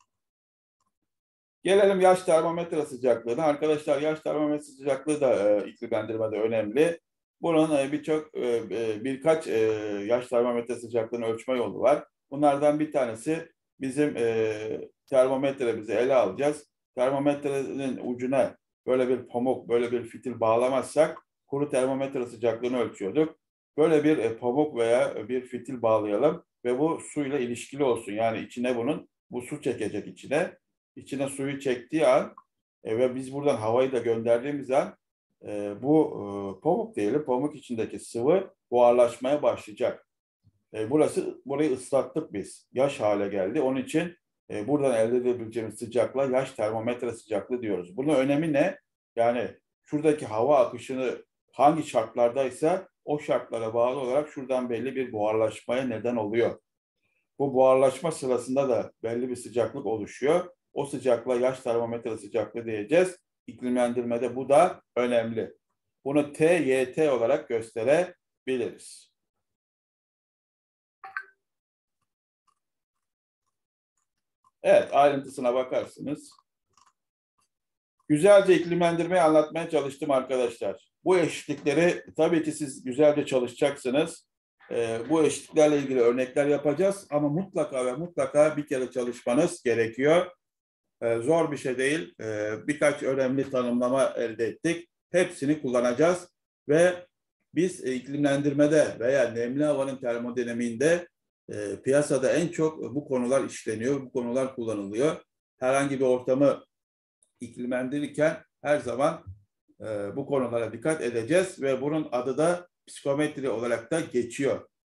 Gelelim yaş termometre sıcaklığına. Arkadaşlar yaş termometre sıcaklığı da e, iklimlendirmede önemli. Bunun e, birçok e, e, birkaç e, yaş termometre sıcaklığını ölçme yolu var. Bunlardan bir tanesi bizim e, termometremizi ele alacağız. Termometrenin ucuna böyle bir pamuk, böyle bir fitil bağlamazsak kuru termometre sıcaklığını ölçüyorduk. Böyle bir e, pamuk veya bir fitil bağlayalım ve bu suyla ilişkili olsun. Yani içine bunun, bu su çekecek içine. İçine suyu çektiği an e, ve biz buradan havayı da gönderdiğimiz an e, bu e, pamuk diyelim, pamuk içindeki sıvı buharlaşmaya başlayacak. E, burası, burayı ıslattık biz. Yaş hale geldi. Onun için e, buradan elde edebileceğimiz sıcaklığa yaş termometre sıcaklığı diyoruz. Bunun önemi ne? Yani şuradaki hava akışını hangi şartlardaysa o şartlara bağlı olarak şuradan belli bir buharlaşmaya neden oluyor. Bu buharlaşma sırasında da belli bir sıcaklık oluşuyor. O sıcaklığa yaş termometre sıcaklığı diyeceğiz. İklimlendirmede bu da önemli. Bunu T Y T olarak gösterebiliriz. Evet, ayrıntısına bakarsınız. Güzelce iklimlendirmeyi anlatmaya çalıştım arkadaşlar. Bu eşitlikleri tabii ki siz güzelce çalışacaksınız. Ee, bu eşitliklerle ilgili örnekler yapacağız ama mutlaka ve mutlaka bir kere çalışmanız gerekiyor. Ee, zor bir şey değil. Ee, birkaç önemli tanımlama elde ettik. Hepsini kullanacağız ve biz e, iklimlendirmede veya nemli havanın termodinamiğinde e, piyasada en çok bu konular işleniyor, bu konular kullanılıyor. Herhangi bir ortamı iklimlendirirken her zaman e, bu konulara dikkat edeceğiz ve bunun adı da psikometri olarak da geçiyor.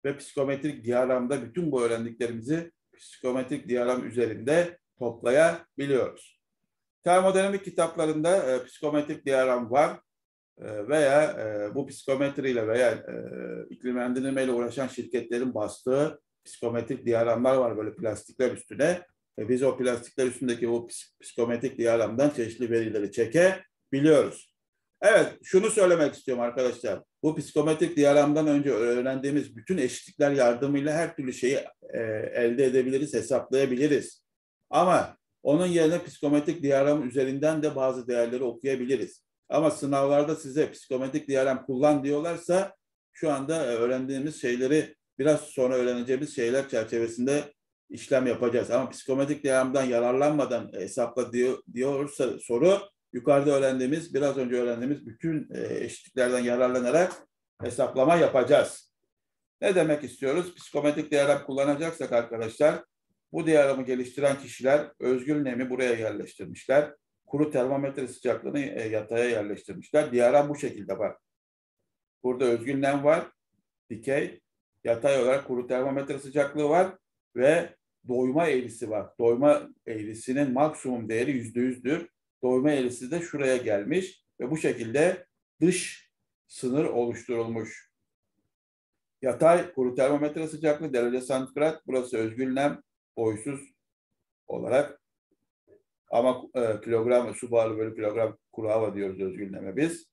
ve psikometrik diyagramda bütün bu öğrendiklerimizi psikometrik diyagram üzerinde toplayabiliyoruz. Termodinamik kitaplarında e, psikometrik diyagram var e, veya e, bu psikometriyle veya e, iklimlendirmeyle uğraşan şirketlerin bastığı psikometrik diyagramlar var böyle plastikler üstüne. E, biz o plastikler üstündeki o psikometrik diyagramdan çeşitli verileri çekebiliyoruz. Evet, şunu söylemek istiyorum arkadaşlar. Bu psikometrik diyagramdan önce öğrendiğimiz bütün eşitlikler yardımıyla her türlü şeyi e, elde edebiliriz, hesaplayabiliriz. Ama onun yerine psikometrik diyagram üzerinden de bazı değerleri okuyabiliriz. Ama sınavlarda size psikometrik diyagram kullan diyorlarsa şu anda öğrendiğimiz şeyleri biraz sonra öğreneceğimiz şeyler çerçevesinde işlem yapacağız. Ama psikometrik diyagramdan yararlanmadan hesapla diyor, diyorsa soru yukarıda öğrendiğimiz, biraz önce öğrendiğimiz bütün eşitliklerden yararlanarak hesaplama yapacağız. Ne demek istiyoruz? Psikometrik diyagram kullanacaksak arkadaşlar, bu diyagramı geliştiren kişiler özgül nemi buraya yerleştirmişler. Kuru termometre sıcaklığını yataya yerleştirmişler. Diyagram bu şekilde bak. Burada özgül nem var, dikey, yatay olarak kuru termometre sıcaklığı var ve doyma eğrisi var. Doyma eğrisinin maksimum değeri yüzde yüzdür. Doyma eğrisi de şuraya gelmiş ve bu şekilde dış sınır oluşturulmuş. Yatay kuru termometre sıcaklığı derece santigrat, burası özgül nem boysuz olarak ama e, kilogram su bağlı bölü kilogram kuru hava diyoruz özgül neme biz.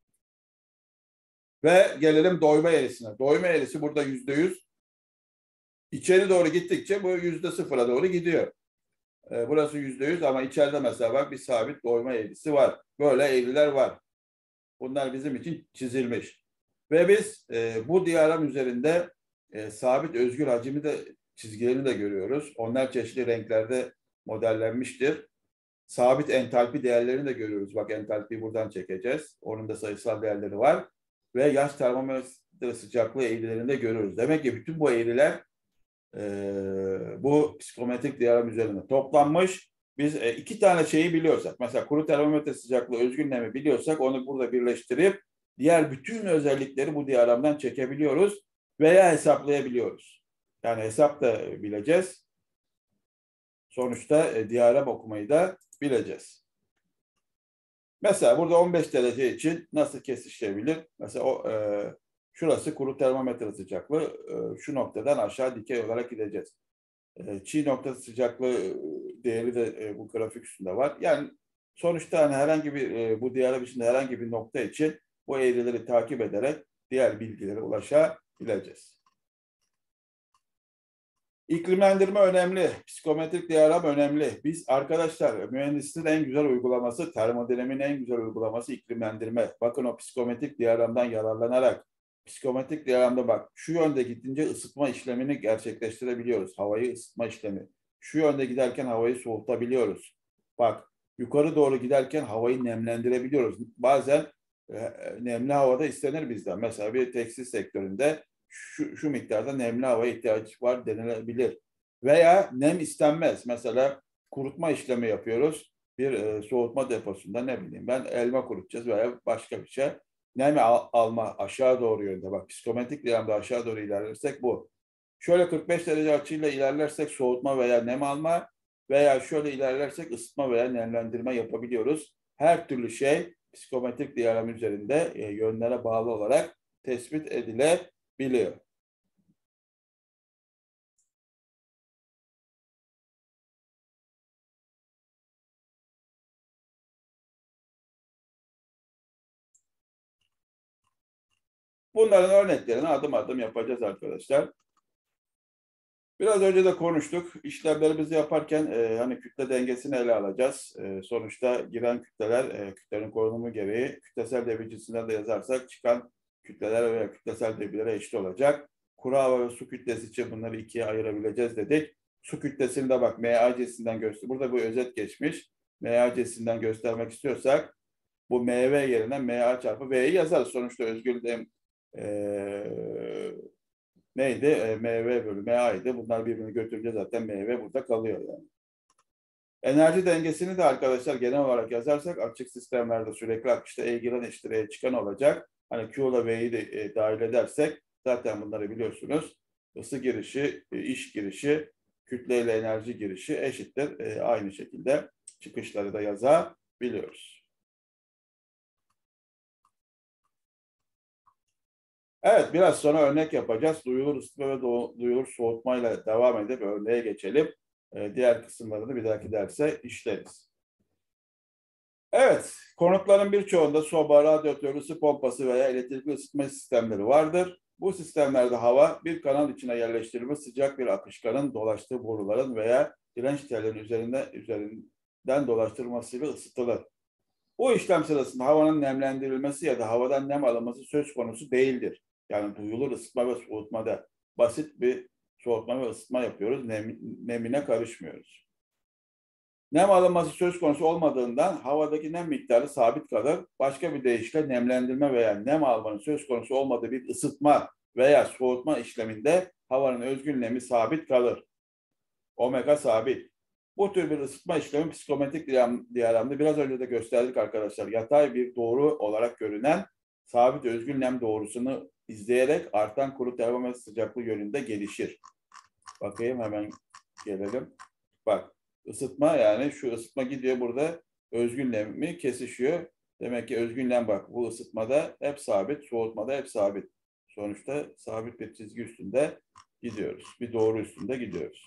Ve gelelim doyma eğrisine. Doyma eğrisi burada yüzde yüz. İçeri doğru gittikçe bu yüzde sıfıra doğru gidiyor. E, burası yüzde yüz ama içeride mesela bak bir sabit doyma eğrisi var. Böyle eğriler var. Bunlar bizim için çizilmiş. Ve biz e, bu diyagram üzerinde e, sabit özgül hacmi de çizgilerini de görüyoruz. Onlar çeşitli renklerde modellenmiştir. Sabit entalpi değerlerini de görüyoruz. Bak entalpiyi buradan çekeceğiz. Onun da sayısal değerleri var. Ve yaş termometre sıcaklığı eğrilerinde görüyoruz. Demek ki bütün bu eğriler e, bu psikometrik diyagram üzerinde toplanmış. Biz e, iki tane şeyi biliyorsak, mesela kuru termometre sıcaklığı özgül nemi biliyorsak onu burada birleştirip diğer bütün özellikleri bu diyagramdan çekebiliyoruz veya hesaplayabiliyoruz. Yani hesap da bileceğiz. Sonuçta e, diyagram okumayı da bileceğiz. Mesela burada on beş derece için nasıl kesişebilir? Mesela o, e, şurası kuru termometre sıcaklığı. E, şu noktadan aşağı dikey olarak gideceğiz. E, çiğ nokta sıcaklığı değeri de e, bu grafik üstünde var. Yani sonuçta hani herhangi bir e, bu diyagram içinde herhangi bir nokta için bu eğrileri takip ederek diğer bilgilere ulaşabileceğiz. İklimlendirme önemli. Psikometrik diyagram önemli. Biz arkadaşlar mühendisliğin en güzel uygulaması, termodinamiğin en güzel uygulaması iklimlendirme. Bakın o psikometrik diyagramdan yararlanarak psikometrik diyagramda bak şu yönde gidince ısıtma işlemini gerçekleştirebiliyoruz. Havayı ısıtma işlemi. Şu yönde giderken havayı soğutabiliyoruz. Bak yukarı doğru giderken havayı nemlendirebiliyoruz. Bazen e, nemli havada istenir bizden. Mesela bir tekstil sektöründe Şu, şu miktarda nemli havaya ihtiyaç var denilebilir. Veya nem istenmez. Mesela kurutma işlemi yapıyoruz. Bir e, soğutma deposunda ne bileyim ben elma kurutacağız veya başka bir şey. Nem al, alma aşağı doğru yönde. Bak psikometrik diyagramda aşağı doğru ilerlersek bu. Şöyle kırk beş derece açıyla ilerlersek soğutma veya nem alma veya şöyle ilerlersek ısıtma veya nemlendirme yapabiliyoruz. Her türlü şey psikometrik diyagram üzerinde e, yönlere bağlı olarak tespit edilebiliyor. Bunların örneklerini adım adım yapacağız arkadaşlar. Biraz önce de konuştuk. İşlemlerimizi yaparken e, hani kütle dengesini ele alacağız. E, sonuçta giren kütleler e, kütlenin konumu gereği kütlesel devircisinden de yazarsak çıkan kütleler veya kütlesel devirlere eşit olacak. Kuru hava ve su kütlesi için bunları ikiye ayırabileceğiz dedik. Su kütlesini de bak M A cinsinden göster. Burada bu özet geçmiş. M A cinsinden göstermek istiyorsak bu M V yerine M A çarpı V'yi yazarız. Sonuçta özgül dem e, neydi? E, M V bölü M A'ydı. Bunlar birbirini götürünce zaten M V burada kalıyor yani. Enerji dengesini de arkadaşlar genel olarak yazarsak açık sistemlerde sürekli akışta E giren eşittir E çıkan olacak. Hani Q ile V'yi de e, dahil edersek zaten bunları biliyorsunuz. ısı girişi, iş girişi, kütle ile enerji girişi eşittir. E, aynı şekilde çıkışları da yazabiliyoruz. Evet, biraz sonra örnek yapacağız. Duyulur ısıtma ve duyulur soğutmayla devam edip örneğe geçelim. E, diğer kısımlarını bir dahaki derse işleriz. Evet, konutların birçoğunda soba, radyatör, ısı pompası veya elektrikli ısıtma sistemleri vardır. Bu sistemlerde hava bir kanal içine yerleştirilmiş sıcak bir akışkanın dolaştığı boruların veya direnç tellerinin üzerinde, üzerinden dolaştırılmasıyla ısıtılır. Bu işlem sırasında havanın nemlendirilmesi ya da havadan nem alınması söz konusu değildir. Yani duyulur ısıtma ve soğutmada basit bir soğutma ve ısıtma yapıyoruz. Nem, nemine karışmıyoruz. Nem alınması söz konusu olmadığından havadaki nem miktarı sabit kalır. Başka bir deyişle nemlendirme veya nem almanın söz konusu olmadığı bir ısıtma veya soğutma işleminde havanın özgül nemi sabit kalır. Omega sabit. Bu tür bir ısıtma işlemi psikometrik diyagramda biraz önce de gösterdik arkadaşlar. Yatay bir doğru olarak görünen sabit özgül nem doğrusunu izleyerek artan kuru termometre sıcaklığı yönünde gelişir. Bakayım hemen gelelim. Bak ısıtma yani şu ısıtma gidiyor burada özgül nemi kesişiyor. Demek ki özgül nem bak bu ısıtmada hep sabit, soğutmada hep sabit. Sonuçta sabit bir çizgi üstünde gidiyoruz. Bir doğru üstünde gidiyoruz.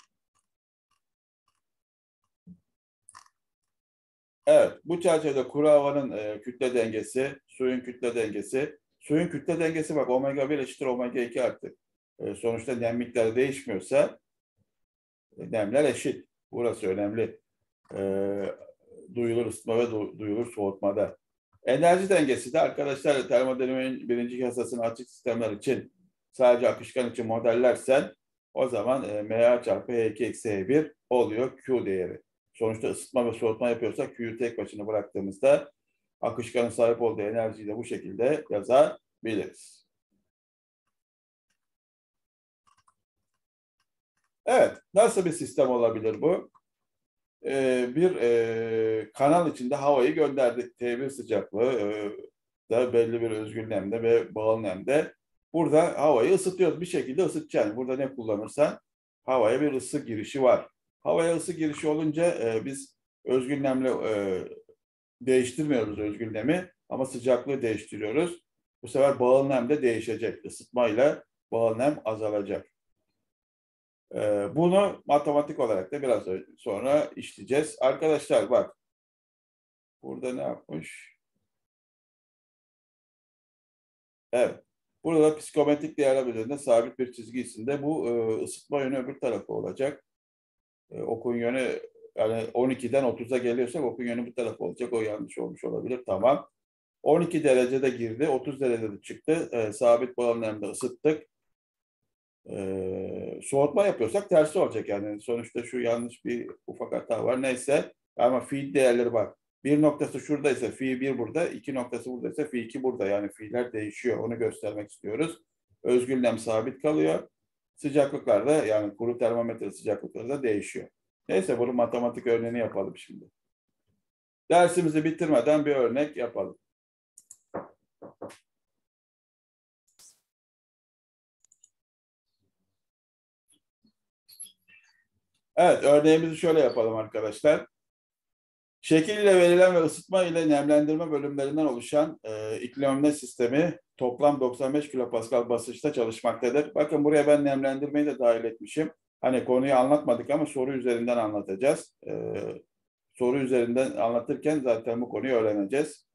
Evet, bu çerçevede kuru havanın e, kütle dengesi, suyun kütle dengesi. Suyun kütle dengesi bak omega bir eşittir omega iki artık. E, sonuçta nem miktarı değişmiyorsa e, nemler eşit. Burası önemli. E, duyulur ısıtma ve du duyulur soğutmada. Enerji dengesi de arkadaşlar termodinamiğin birinci yasasını açık sistemler için sadece akışkan için modellersen o zaman e, mA çarpı H iki eksi H bir oluyor Q değeri. Sonuçta ısıtma ve soğutma yapıyorsak Q'yu tek başına bıraktığımızda akışkanın sahip olduğu enerjiyi de bu şekilde yazabiliriz. Evet, nasıl bir sistem olabilir bu? Ee, bir e, kanal içinde havayı gönderdik. T bir sıcaklığı e, da belli bir özgül nemde ve bağıl nemde. Burada havayı ısıtıyoruz. Bir şekilde ısıtacaksın. Burada ne kullanırsan havaya bir ısı girişi var. Havaya ısı girişi olunca e, biz özgül nemle e, değiştirmiyoruz özgül nemi ama sıcaklığı değiştiriyoruz. Bu sefer bağıl nem de değişecek. Isıtmayla bağıl nem azalacak. E, bunu matematik olarak da biraz sonra işleyeceğiz. Arkadaşlar bak burada ne yapmış? Evet. Burada psikometrik değerler üzerinde sabit bir çizgi içinde bu e, ısıtma yönü öbür tarafı olacak. E, okun yönü yani on ikiden otuza geliyorsak okun yönü bu tarafa olacak. O yanlış olmuş olabilir. Tamam. on iki derecede girdi. otuz derecede çıktı. E, sabit bağlı nemde ısıttık. E, soğutma yapıyorsak tersi olacak yani. Sonuçta şu yanlış bir ufak hata var. Neyse ama fiil değerleri bak. Bir noktası şuradaysa fi bir burada, iki noktası buradaysa fi iki burada. Yani fiiller değişiyor. Onu göstermek istiyoruz. Özgül nem sabit kalıyor. Sıcaklıklar da yani kuru termometre sıcaklıkları da değişiyor. Neyse bunu matematik örneğini yapalım şimdi. Dersimizi bitirmeden bir örnek yapalım. Evet, örneğimizi şöyle yapalım arkadaşlar. Şekil ile verilen ve ısıtma ile nemlendirme bölümlerinden oluşan e, iklimlenme sistemi toplam doksan beş kilopascal basınçta çalışmaktadır. Bakın buraya ben nemlendirmeyi de dahil etmişim. Hani konuyu anlatmadık ama soru üzerinden anlatacağız. E, soru üzerinden anlatırken zaten bu konuyu öğreneceğiz.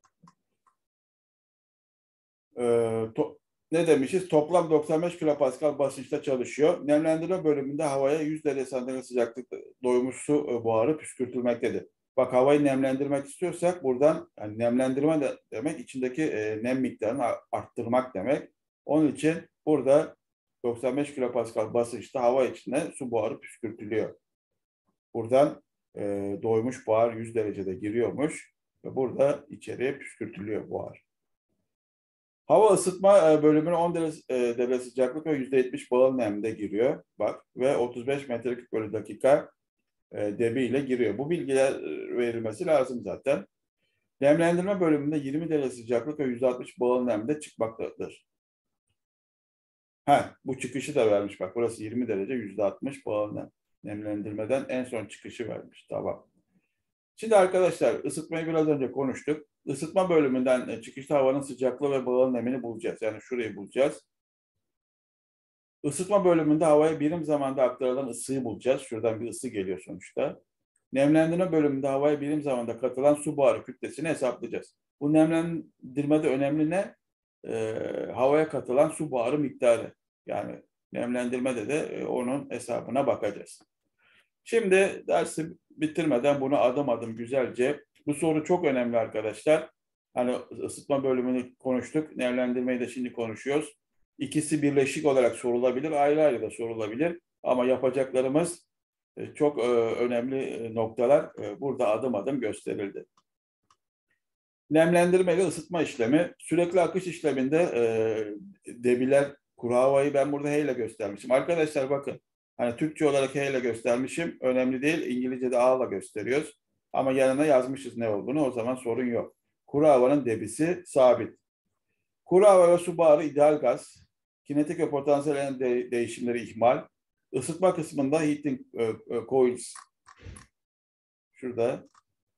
E, to, ne demişiz? Toplam doksan beş kilopascal basınçta çalışıyor. Nemlendirme bölümünde havaya yüz derece santigrat sıcaklıkta doymuş su e, buharı püskürtülmektedir. Bak havayı nemlendirmek istiyorsak buradan yani nemlendirme de demek içindeki e, nem miktarını arttırmak demek. Onun için burada doksan beş kilopascal basınçta hava içine su buharı püskürtülüyor. Buradan e, doymuş buhar yüz derecede giriyormuş ve burada içeriye püskürtülüyor buhar. Hava ısıtma bölümüne on derece, derece sıcaklık ve yüzde yetmiş bağıl nemde giriyor. Bak ve otuz beş metreküp bölü dakika debi ile giriyor. Bu bilgiler verilmesi lazım zaten. Nemlendirme bölümünde yirmi derece sıcaklık ve yüzde altmış bağıl nemde çıkmaktadır. Ha, bu çıkışı da vermiş. Bak burası yirmi derece, yüzde altmış bağıl nem. Nemlendirmeden en son çıkışı vermiş. Tamam. Şimdi arkadaşlar ısıtmayı biraz önce konuştuk. Isıtma bölümünden çıkışta havanın sıcaklığı ve bağıl nemini bulacağız. Yani şurayı bulacağız. Isıtma bölümünde havaya birim zamanda aktarılan ısıyı bulacağız. Şuradan bir ısı geliyor sonuçta. Nemlendirme bölümünde havaya birim zamanda katılan su buharı kütlesini hesaplayacağız. Bu nemlendirmede önemli ne? Ee, havaya katılan su buharı miktarı. Yani nemlendirmede de e, onun hesabına bakacağız. Şimdi dersi bitirmeden bunu adım adım güzelce, bu soru çok önemli arkadaşlar. Hani ısıtma bölümünü konuştuk, nemlendirmeyi de şimdi konuşuyoruz. İkisi birleşik olarak sorulabilir, ayrı ayrı da sorulabilir. Ama yapacaklarımız e, çok e, önemli e, noktalar e, burada adım adım gösterildi. Nemlendirme ile ısıtma işlemi, sürekli akış işleminde e, debiler, kuru havayı ben burada H ile göstermişim. Arkadaşlar bakın, hani Türkçe olarak H ile göstermişim, önemli değil. İngilizce'de A ile gösteriyoruz. Ama yanına yazmışız ne olduğunu, o zaman sorun yok. Kuru havanın debisi sabit. Kuru hava ve su buharı ideal gaz. Kinetik ve potansiyel de değişimleri ihmal. Isıtma kısmında heating e, e, coils. Şurada.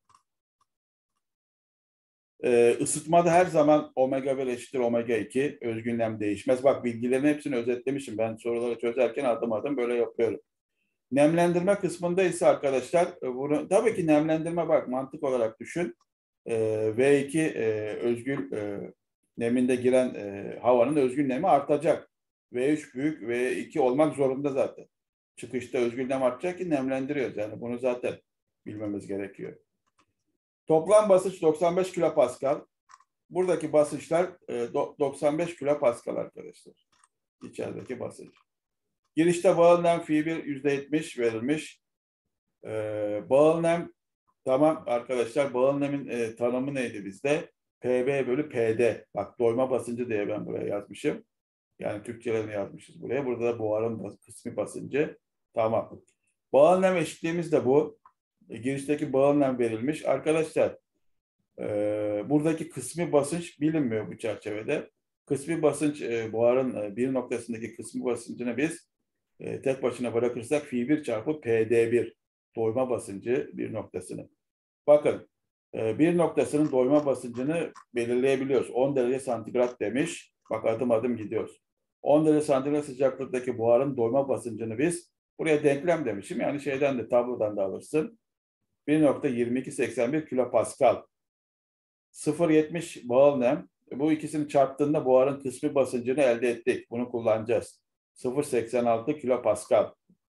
Ee, ısıtmada her zaman omega bir eşittir omega iki. Özgün nem değişmez. Bak bilgilerin hepsini özetlemişim. Ben soruları çözerken adım adım böyle yapıyorum. Nemlendirme kısmında ise arkadaşlar e, bunu tabii ki nemlendirme bak mantık olarak düşün. Ee, V iki e, özgül e, neminde giren e, havanın özgül nemi artacak. V üç büyük V iki olmak zorunda zaten. Çıkışta özgül nem artacak ki nemlendiriyoruz. Yani bunu zaten bilmemiz gerekiyor. Toplam basınç doksan beş kilopascal. Buradaki basınçlar e, doksan beş kilopascal arkadaşlar. İçerideki basınç. Girişte bağıl nem fi bir yüzde yetmiş verilmiş. E, bağıl nem tamam arkadaşlar. Bağıl nemin e, tanımı neydi bizde? P B bölü P D. Bak doyma basıncı diye ben buraya yazmışım. Yani Türkçelerini yazmışız buraya. Burada da buharın kısmi basıncı. Tamam. Bağıl nem eşitliğimiz de bu. E, girişteki bağıl nem verilmiş. Arkadaşlar Ee, buradaki kısmi basınç bilinmiyor bu çerçevede. Kısmi basınç e, buharın e, bir noktasındaki kısmi basıncını biz e, tek başına bırakırsak fi bir çarpı P D bir doyma basıncı bir noktasını. Bakın e, bir noktasının doyma basıncını belirleyebiliyoruz. on derece santigrat demiş. Bak adım adım gidiyoruz. on derece santigrat sıcaklıktaki buharın doyma basıncını biz buraya denklem demişim. Yani şeyden de tablodan da alırsın. bir nokta yirmi iki seksen bir kilopascal. sıfır virgül yetmiş bağıl nem. Bu ikisini çarptığında buharın kısmi basıncını elde ettik. Bunu kullanacağız. sıfır virgül seksen altı kilopascal.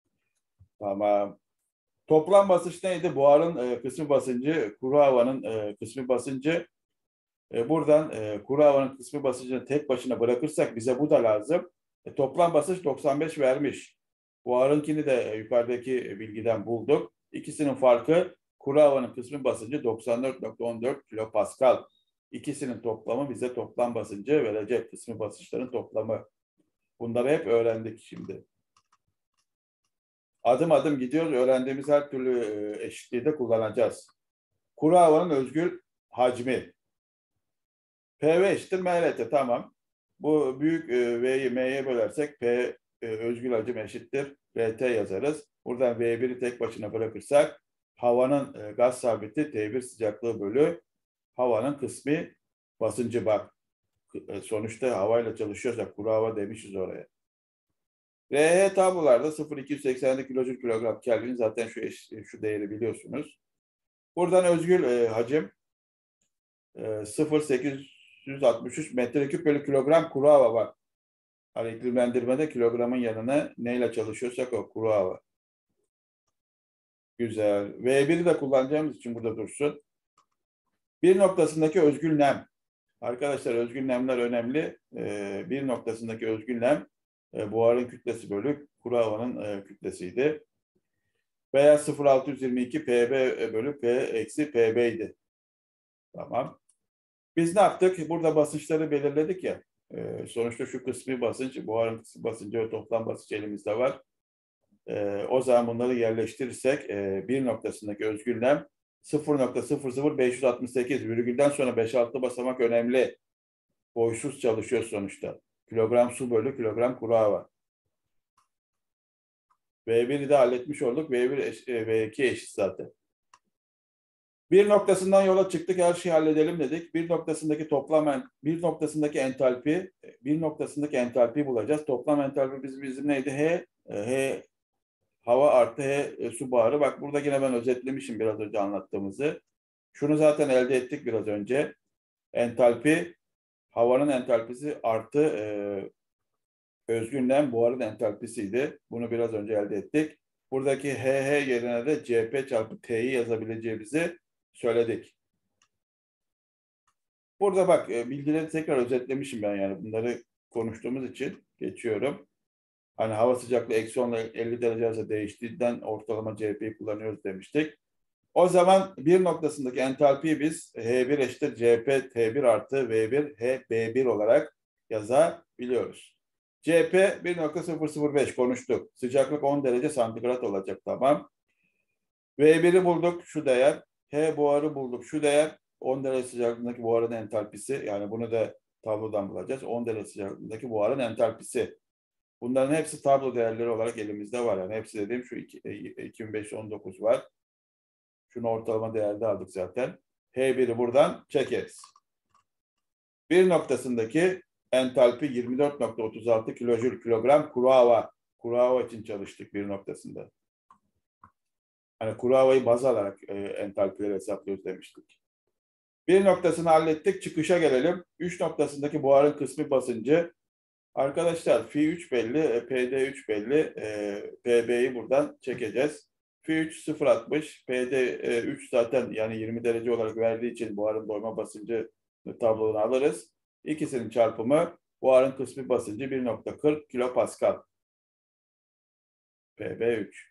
Tamam. Toplam basınç neydi? Buharın e, kısmi basıncı, kuru havanın e, kısmi basıncı. E, buradan e, kuru havanın kısmi basıncını tek başına bırakırsak bize bu da lazım. E, toplam basınç doksan beş vermiş. Buharınkini de e, yukarıdaki bilgiden bulduk. İkisinin farkı kuru havanın kısmi basıncı doksan dört nokta on dört kilopascal. İkisinin toplamı bize toplam basıncı verecek. Kısmi basınçların toplamı. Bunları hep öğrendik şimdi. Adım adım gidiyoruz. Öğrendiğimiz her türlü e, eşitliği de kullanacağız. Kuru havanın özgül hacmi. P V eşittir M R T. Tamam. Bu büyük e, V'yi M'ye bölersek P e, özgül hacim eşittir R T yazarız. Buradan V bir'i tek başına bırakırsak havanın e, gaz sabiti T bir sıcaklığı bölü havanın kısmi basıncı bak. E, sonuçta havayla çalışıyorsak kuru hava demişiz oraya. R H tablolarda sıfır virgül iki yüz seksen kilojül kilogram Kelvin zaten şu eş, şu değeri biliyorsunuz. Buradan özgül e, hacim e, sıfır virgül sekiz yüz altmış üç metreküp bölü kilogram kuru hava var. Hani iklimlendirmede kilogramın yanına neyle çalışıyorsak o kuru hava. Güzel. V bir'i de kullanacağımız için burada dursun. Bir noktasındaki özgül nem. Arkadaşlar özgül nemler önemli. Ee, bir noktasındaki özgül nem e, buharın kütlesi bölü kuru havanın e, kütlesiydi. Veya sıfır virgül altı yüz yirmi iki P B bölü P eksi P B idi. Tamam. Biz ne yaptık? Burada basınçları belirledik ya. E, sonuçta şu kısmi basınç, buharın kısmi basıncı ve toplam basınç elimizde var. E, o zaman bunları yerleştirirsek e, bir noktasındaki özgül nem sıfır virgül sıfır sıfır beş yüz altmış sekiz virgülden sonra beş altı basamak önemli. Boşsuz çalışıyor sonuçta. Kilogram su bölü kilogram kuru hava. V bir'i de halletmiş olduk. V bir eş, V iki eşit zaten. Bir noktasından yola çıktık. Her şeyi halledelim dedik. Bir noktasındaki toplam, bir noktasındaki entalpi, bir noktasındaki entalpi bulacağız. Toplam entalpi bizim, bizim neydi? H, H hava artı H su buharı. Bak burada yine ben özetlemişim biraz önce anlattığımızı. Şunu zaten elde ettik biraz önce. Entalpi, havanın entalpisi artı e, özgün nem buharın entalpisiydi. Bunu biraz önce elde ettik. Buradaki H H yerine de C P çarpı T'yi yazabileceğimizi söyledik. Burada bak bilgileri tekrar özetlemişim ben yani bunları konuştuğumuz için geçiyorum. Hani hava sıcaklığı eksi on ile elli derece arası değiştiğinden ortalama C P'yi kullanıyoruz demiştik. O zaman bir noktasındaki entalpiyi biz H bir eşittir C P T bir artı V bir H B bir olarak yazabiliyoruz. C P bir nokta sıfır sıfır beş konuştuk. Sıcaklık on derece santigrat olacak, tamam. V bir'i bulduk şu değer. H buharı bulduk şu değer. on derece sıcaklığındaki buharın entalpisi. Yani bunu da tablodan bulacağız. on derece sıcaklığındaki buharın entalpisi. Bunların hepsi tablo değerleri olarak elimizde var. Yani hepsi dediğim şu iki bin beş yüz on dokuz var. Şunu ortalama değerde aldık zaten. H bir'i buradan çekeriz. Bir noktasındaki entalpi yirmi dört nokta otuz altı kilojül kilogram kuru hava. Kuru hava için çalıştık bir noktasında. Hani kuru havayı baz alarak e, entalpileri hesaplıyoruz demiştik. Bir noktasını hallettik. Çıkışa gelelim. Üç noktasındaki buharın kısmi basıncı. Arkadaşlar Fi üç belli, P D üç belli. E, P B'yi buradan çekeceğiz. Fi üç sıfır virgül altmış, P D üç zaten yani yirmi derece olarak verdiği için buharın doyma basıncı tablodan alırız. İkisinin çarpımı buharın kısmi basıncı bir nokta kırk kilopascal. P B üç.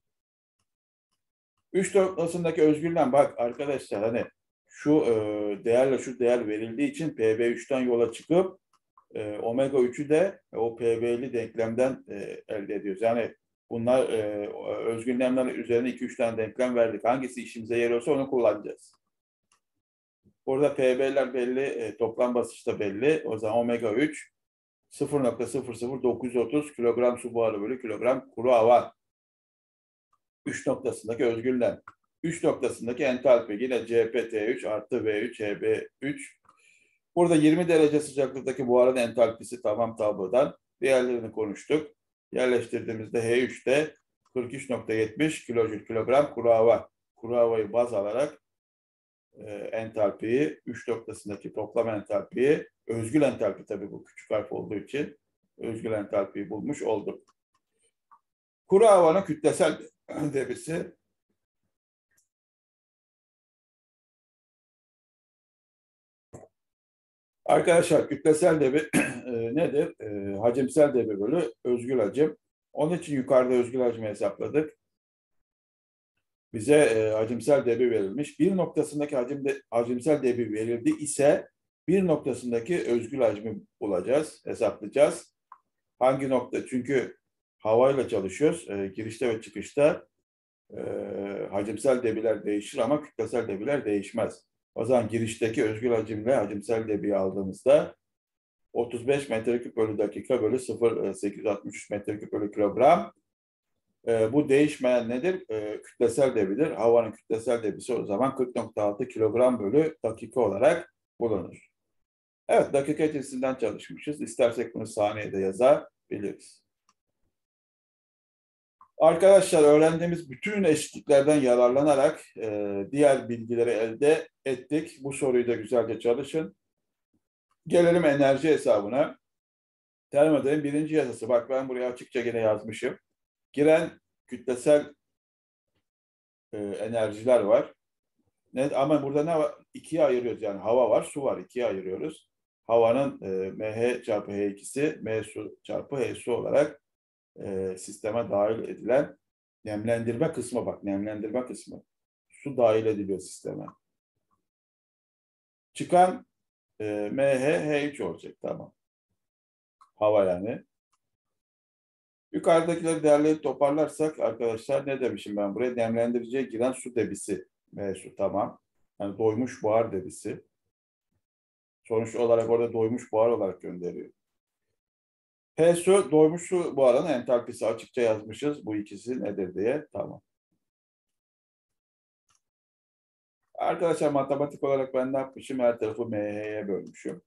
Üç noktasındaki özgürlüğün bak arkadaşlar hani şu e, değerle şu değer verildiği için P B üçten yola çıkıp e, omega üçü de o P B'li denklemden e, elde ediyoruz. Yani bunlar e, özgünlemler üzerine iki üç tane denklem verdik. Hangisi işimize yarıyorsa onu kullanacağız. Burada P B'ler belli, e, toplam basınç da belli. O zaman omega üç sıfır nokta sıfır sıfır dokuz otuz kilogram su buharı bölü kilogram kuru hava. üç noktasındaki özgürlem. üç noktasındaki entalpi yine C P T üç artı V üç H B üç. Burada yirmi derece sıcaklıktaki buharın entalpisi tamam tablodan. Diğerlerini konuştuk. Yerleştirdiğimizde H üçte kırk üç nokta yetmiş kilojül kilogram kuru hava. Kuru havayı baz alarak e, entalpiyi, üç noktasındaki toplam entalpiyi, özgül entalpi tabii bu küçük harf olduğu için özgül entalpiyi bulmuş olduk. Kuru havanın kütlesel debisi arkadaşlar kütlesel debi e, nedir? E, hacimsel debi bölü özgül hacim. Onun için yukarıda özgül hacmi hesapladık. Bize e, hacimsel debi verilmiş. Bir noktasındaki hacim de, hacimsel debi verildi ise bir noktasındaki özgül hacmi bulacağız, hesaplayacağız. Hangi nokta? Çünkü havayla çalışıyoruz. E, girişte ve çıkışta e, hacimsel debiler değişir ama kütlesel debiler değişmez. O zaman girişteki özgül hacimle hacimsel debiyi aldığımızda otuz beş metreküp bölü dakika bölü sıfır virgül sekiz yüz altmış üç metreküp bölü kilogram. E, bu değişmeyen nedir? E, kütlesel debidir. Havanın kütlesel debisi o zaman kırk nokta altı kilogram bölü dakika olarak bulunur. Evet, dakika cinsinden çalışmışız. İstersek bunu saniyede yazabiliriz. Arkadaşlar öğrendiğimiz bütün eşitliklerden yararlanarak e, diğer bilgileri elde ettik. Bu soruyu da güzelce çalışın. Gelelim enerji hesabına. Termodinamiğin birinci yasası. Bak ben buraya açıkça gene yazmışım. Giren kütlesel e, enerjiler var. Ne, ama burada ne var? İkiye ayırıyoruz. Yani hava var, su var. İkiye ayırıyoruz. Havanın e, mH çarpı H ikisi, M su çarpı H su olarak e, sisteme dahil edilen nemlendirme kısmı bak. Nemlendirme kısmı. Su dahil ediliyor sisteme. Çıkan e, mH H üç olacak. Tamam. Hava yani. Yukarıdakileri değerleri toparlarsak arkadaşlar ne demişim ben buraya? Nemlendiriciye giren su debisi. M su tamam. Yani doymuş buhar debisi. Sonuç olarak orada doymuş buhar olarak gönderiyor. H su doymuş su buharının entalpisi, açıkça yazmışız bu ikisi nedir diye. Tamam. Arkadaşlar matematik olarak ben ne yapmışım? Her tarafı M H'ye bölmüşüm.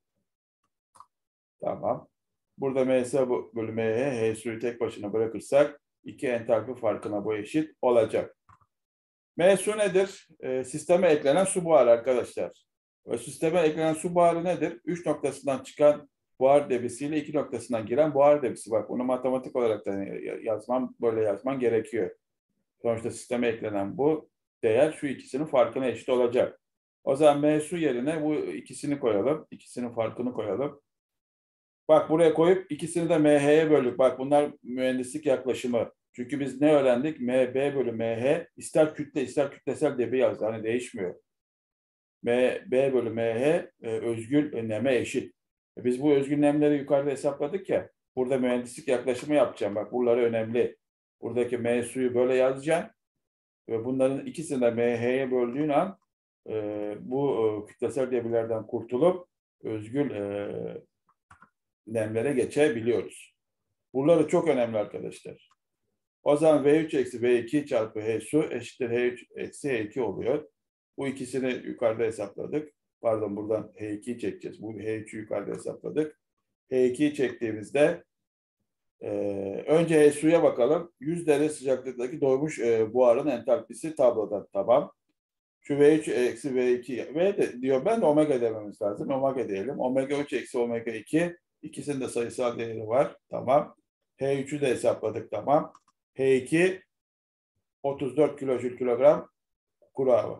Tamam. Burada M S bölü M H, H suyu tek başına bırakırsak iki entalpi farkına bu eşit olacak. M su nedir? E, sisteme eklenen su buharı arkadaşlar. Ve sisteme eklenen su buharı nedir? Üç noktasından çıkan buhar debisiyle iki noktasından giren buhar debisi. Bak bunu matematik olarak da yazmam, böyle yazman gerekiyor. Sonuçta sisteme eklenen bu değer şu ikisinin farkına eşit olacak. O zaman M su yerine bu ikisini koyalım. İkisinin farkını koyalım. Bak buraya koyup ikisini de M H'ye böldük. Bak bunlar mühendislik yaklaşımı. Çünkü biz ne öğrendik? M B bölü M H ister kütle ister kütlesel debi yazdı. Hani değişmiyor. M B bölü M H e, özgül neme eşit. E, biz bu özgül nemleri yukarıda hesapladık ya. Burada mühendislik yaklaşımı yapacağım. Bak buraları önemli. Buradaki M suyu böyle yazacağım. Ve bunların ikisini de M H'ye böldüğün an e, bu e, kütlesel debilerden kurtulup özgül e, nemlere geçebiliyoruz. Buraları çok önemli arkadaşlar. O zaman V üç eksi V iki çarpı H su eşittir H üç eksi H iki oluyor. Bu ikisini yukarıda hesapladık. Pardon buradan H ikiyi çekeceğiz. Bu H üçü yukarıda hesapladık. H ikiyi çektiğimizde e, önce H suya bakalım. yüz derece sıcaklıktaki doymuş e, buharın entalpisi tabloda. Tamam. Şu V üç eksi V iki V de, diyor ben de omega dememiz lazım. Omega diyelim. Omega üç eksi omega iki. İkisinin de sayısal değeri var. Tamam. H üçü de hesapladık. Tamam. H iki otuz dört kilojül kilogram kuru hava.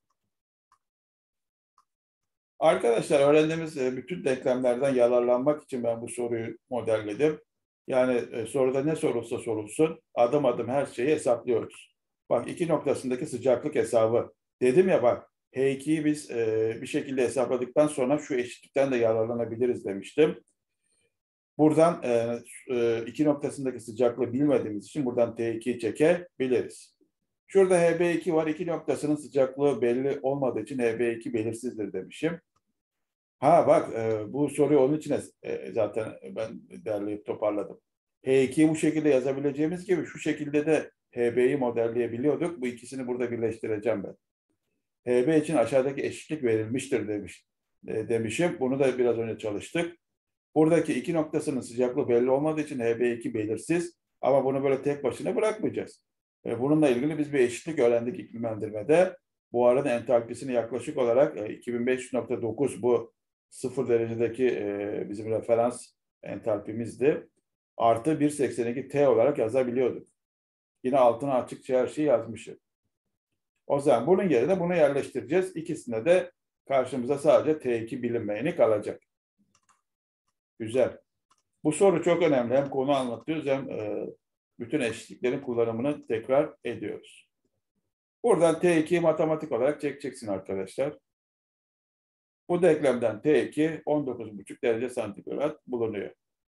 Arkadaşlar öğrendiğimiz bütün denklemlerden yararlanmak için ben bu soruyu modelledim. Yani soruda ne sorulsa sorulsun adım adım her şeyi hesaplıyoruz. Bak iki noktasındaki sıcaklık hesabı. Dedim ya bak H ikiyi biz e, bir şekilde hesapladıktan sonra şu eşitlikten de yararlanabiliriz demiştim. Buradan e, e, iki noktasındaki sıcaklığı bilmediğimiz için buradan T ikiyi çekebiliriz. Şurada H B iki var. İki noktasının sıcaklığı belli olmadığı için H B iki belirsizdir demişim. Ha bak e, bu soruyu onun için e, zaten ben derleyip toparladım. H ikiyi bu şekilde yazabileceğimiz gibi şu şekilde de H B'yi modelleyebiliyorduk. Bu ikisini burada birleştireceğim ben. H B için aşağıdaki eşitlik verilmiştir demiş, e, demişim. Bunu da biraz önce çalıştık. Buradaki iki noktasının sıcaklığı belli olmadığı için H B iki belirsiz. Ama bunu böyle tek başına bırakmayacağız. E, bununla ilgili biz bir eşitlik öğrendik iklimlendirmede. Buharın entalpisini yaklaşık olarak e, iki bin beş yüz nokta dokuz bu sıfır derecedeki e, bizim referans entalpimizdi. Artı bir virgül seksen iki T olarak yazabiliyorduk. Yine altına açıkça her şeyi yazmışım. O zaman bunun yerine bunu yerleştireceğiz. İkisinde de karşımıza sadece T iki bilinmeyeni kalacak. Güzel. Bu soru çok önemli. Hem konu anlatıyoruz hem e, bütün eşitliklerin kullanımını tekrar ediyoruz. Buradan T ikiyi matematik olarak çekeceksin arkadaşlar. Bu denklemden T iki on dokuz buçuk derece santigrat bulunuyor.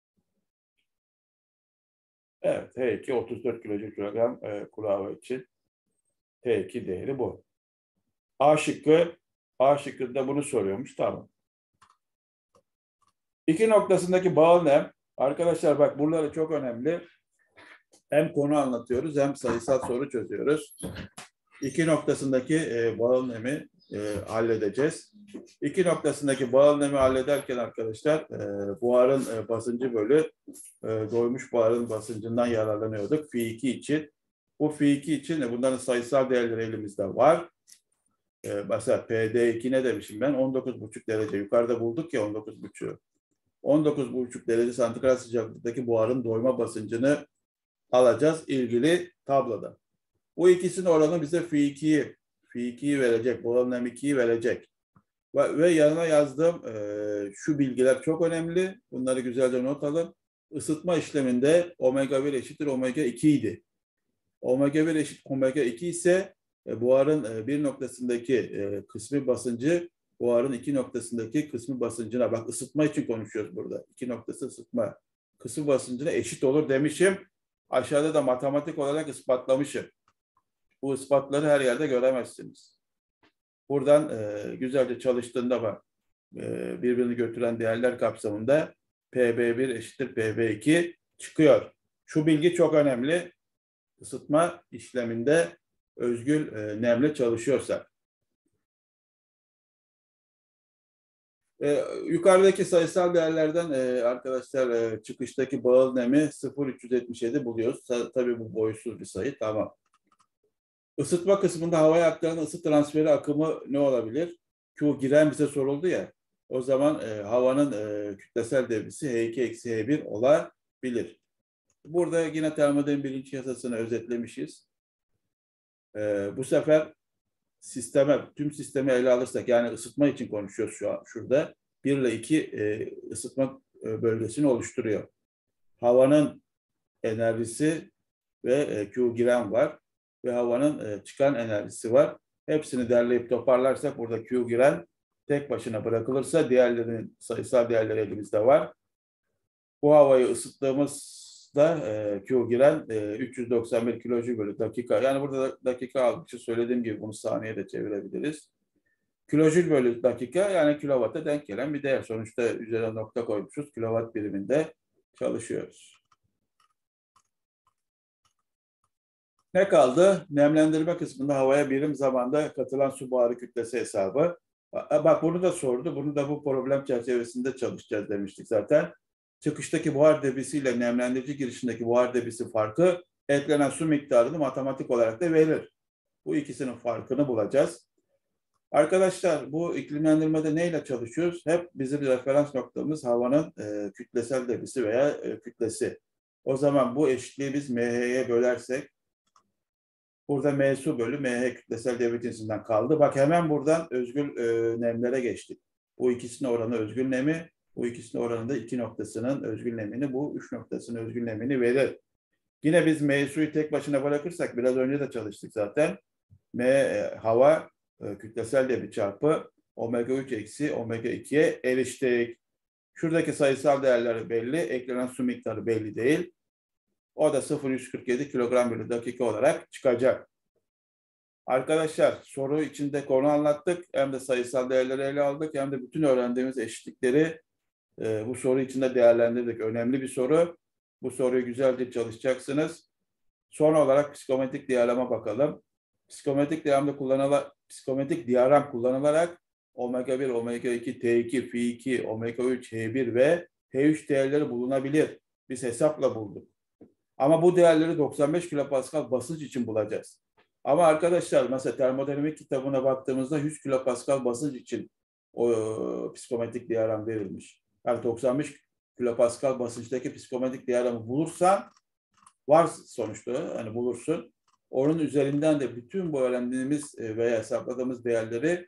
Evet, H iki otuz dört kilogram e, kuru hava için T iki değeri bu. A şıkkı, A şıkkında bunu soruyormuş. Tamam. İki noktasındaki bağıl nem. Arkadaşlar bak buraları çok önemli. Hem konu anlatıyoruz hem sayısal soru çözüyoruz. İki noktasındaki e, bağıl nemi e, halledeceğiz. İki noktasındaki bağıl nemi hallederken arkadaşlar e, buharın e, basıncı bölü e, doymuş buharın basıncından yararlanıyorduk F iki için. Bu F iki için de bunların sayısal değerleri elimizde var. E, mesela P D iki ne demişim ben? on dokuz buçuk derece. Yukarıda bulduk ya on dokuz buçuğu. on dokuz buçuk derece santigrat sıcaklıktaki buharın doyma basıncını alacağız ilgili tabloda. Bu ikisinin oranı bize F ikiyi, F ikiyi verecek, buharın M ikiyi verecek. Ve, ve yanına yazdığım e, şu bilgiler çok önemli. Bunları güzelce not alın. Isıtma işleminde omega bir eşittir omega iki idi. Omega bir eşit omega iki ise e, buharın e, bir noktasındaki e, kısmi basıncı buharın iki noktasındaki kısmi basıncına, bak ısıtma için konuşuyoruz burada. İki noktası ısıtma kısmi basıncına eşit olur demişim. Aşağıda da matematik olarak ispatlamışım. Bu ispatları her yerde göremezsiniz. Buradan e, güzelce çalıştığında bak e, birbirini götüren değerler kapsamında P B bir eşittir P B iki çıkıyor. Şu bilgi çok önemli. Isıtma işleminde özgül e, nemle çalışıyorsak. E, yukarıdaki sayısal değerlerden e, arkadaşlar e, çıkıştaki bağıl nemi sıfır virgül üç yüz yetmiş yedi buluyoruz. Ta, tabii bu boyutsuz bir sayı. Tamam. Isıtma kısmında havaya aktarılan ısı transferi akımı ne olabilir? Q giren bize soruldu ya. O zaman e, havanın e, kütlesel devresi H iki eksi H bir olabilir. Burada yine termodinamik birinci yasasını özetlemişiz. E, bu sefer sisteme, tüm sistemi ele alırsak, yani ısıtma için konuşuyoruz şu an şurada. bir ile iki e, ısıtma e, bölgesini oluşturuyor. Havanın enerjisi ve e, Q giren var ve havanın e, çıkan enerjisi var. Hepsini derleyip toparlarsak burada Q giren tek başına bırakılırsa diğerlerinin sayısal değerleri elimizde var. Bu havayı ısıttığımızda e, Q giren e, üç yüz doksan bir kilojül bölü dakika. Yani burada dakika aldıkça söylediğim gibi bunu saniyeye de çevirebiliriz. Kilojül bölü dakika, yani kilovata denk gelen bir değer. Sonuçta üzerine nokta koymuşuz. Kilowatt biriminde çalışıyoruz. Ne kaldı? Nemlendirme kısmında havaya birim zamanda katılan su buharı kütlesi hesabı. Bak bunu da sordu. Bunu da bu problem çerçevesinde çalışacağız demiştik zaten. Çıkıştaki buhar debisiyle nemlendirici girişindeki buhar debisi farkı eklenen su miktarını matematik olarak da verir. Bu ikisinin farkını bulacağız. Arkadaşlar bu iklimlendirmede neyle çalışıyoruz? Hep bizim referans noktamız havanın e, kütlesel debisi veya e, kütlesi. O zaman bu eşitliği biz M H'ye bölersek, burada M su bölü M H kütlesel devre cinsinden kaldı. Bak hemen buradan özgül e, nemlere geçtik. Bu ikisinin oranı özgül nemi, bu ikisinin oranı da iki noktasının özgül nemini, bu üç noktasının özgül nemini verir. Yine biz M su'yu tek başına bırakırsak, biraz önce de çalıştık zaten. M e, hava e, kütlesel devre çarpı omega üç eksi omega iki'ye eriştik. Şuradaki sayısal değerleri belli, eklenen su miktarı belli değil. O da sıfır virgül yüz kırk yedi kilogram bölü dakika olarak çıkacak. Arkadaşlar soru içinde konu anlattık. Hem de sayısal değerleri ele aldık, hem de bütün öğrendiğimiz eşitlikleri e, bu soru içinde değerlendirdik. Önemli bir soru. Bu soruyu güzelce çalışacaksınız. Son olarak psikometrik diyalama bakalım. Psikometrik diyalama kullanılan psikometrik diyagram kullanılarak omega bir, omega iki, T iki, F iki, omega üç, H bir ve H üç değerleri bulunabilir. Biz hesapla bulduk. Ama bu değerleri doksan beş kilopascal basınç için bulacağız. Ama arkadaşlar mesela termodinamik kitabına baktığımızda yüz kilopascal basınç için o psikometrik diyagram verilmiş. Yani doksan beş kilopascal basınçtaki psikometrik diyagramı bulursan, var sonuçta hani bulursun. Onun üzerinden de bütün bu öğrendiğimiz veya hesapladığımız değerleri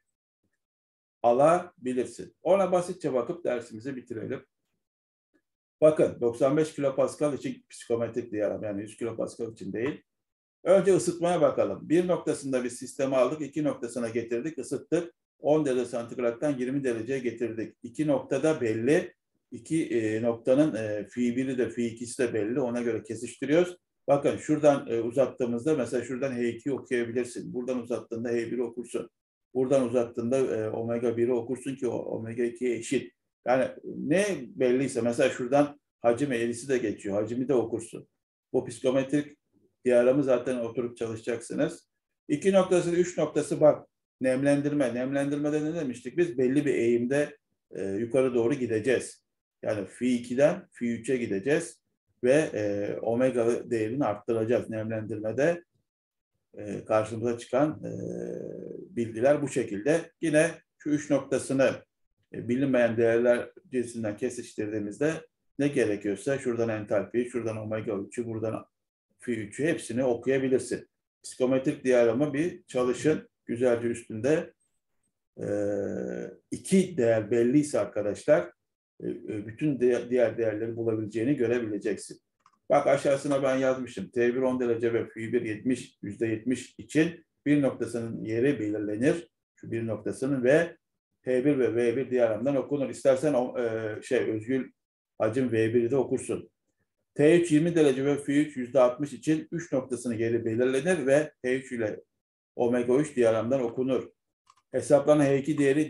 alabilirsin. Ona basitçe bakıp dersimizi bitirelim. Bakın doksan beş kilopascal için psikometrik diyagram, yani yüz kilopascal için değil. Önce ısıtmaya bakalım. Bir noktasında bir sistemi aldık, iki noktasına getirdik, ısıttık. on derece santigrattan yirmi dereceye getirdik. İki noktada belli. İki e, noktanın e, fi biri de fi ikisi de belli. Ona göre kesiştiriyoruz. Bakın şuradan e, uzattığımızda mesela şuradan H iki'yi okuyabilirsin. Buradan uzattığında H bir'i okursun. Buradan uzattığında e, omega bir'i okursun ki o omega iki'ye eşit. Yani ne belliyse mesela şuradan hacim eğrisi de geçiyor. Hacimi de okursun. Bu psikometrik diyagramı zaten oturup çalışacaksınız. İki noktası, üç noktası bak. Nemlendirme. Nemlendirmede ne demiştik? Biz belli bir eğimde e, yukarı doğru gideceğiz. Yani fi iki'den fi üç'e gideceğiz ve e, omega değerini arttıracağız nemlendirmede. E, karşımıza çıkan e, bilgiler bu şekilde. Yine şu üç noktasını e, bilinmeyen değerler cinsinden kesiştirdiğimizde ne gerekiyorsa şuradan entalpi, şuradan omega üç'ü, buradan fi üç'ü hepsini okuyabilirsin. Psikometrik diyagramı bir çalışın. Güzelce üstünde e, iki değer belliyse arkadaşlar e, bütün de, diğer değerleri bulabileceğini görebileceksin. Bak aşağısına ben yazmışım. T bir on derece ve fi bir yetmiş, yüzde yetmiş için bir noktasının yeri belirlenir. Şu bir noktasının ve H bir ve V bir diyagramdan okunur. İstersen o, e, şey özgül hacim V bir'i de okursun. T üç yirmi derece ve fi üç yüzde altmış için üç noktasının yeri belirlenir ve H üç ile omega üç diyagramdan okunur. Hesaplanan H iki değeri dik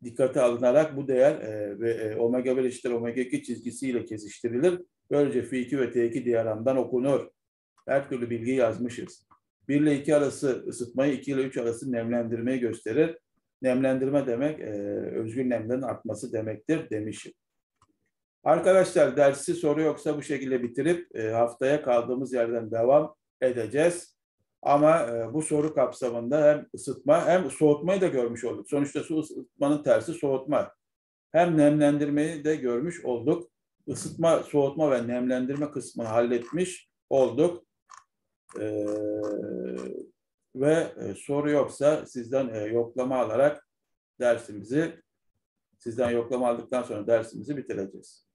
dikkate alınarak bu değer e, ve e, omega bir eşittir omega iki çizgisiyle kesiştirilir. Böylece F iki ve T iki diyagramdan okunur. Her türlü bilgiyi yazmışız. bir ile iki arası ısıtmayı, iki ile üç arası nemlendirmeyi gösterir. Nemlendirme demek e, özgül nemlerin artması demektir demişim. Arkadaşlar dersi soru yoksa bu şekilde bitirip e, haftaya kaldığımız yerden devam edeceğiz. Ama e, bu soru kapsamında hem ısıtma hem soğutmayı da görmüş olduk. Sonuçta su ısıtmanın tersi soğutma. Hem nemlendirmeyi de görmüş olduk. Isıtma, soğutma ve nemlendirme kısmını halletmiş olduk. Ee, ve e, soru yoksa sizden e, yoklama alarak dersimizi, sizden yoklama aldıktan sonra dersimizi bitireceğiz.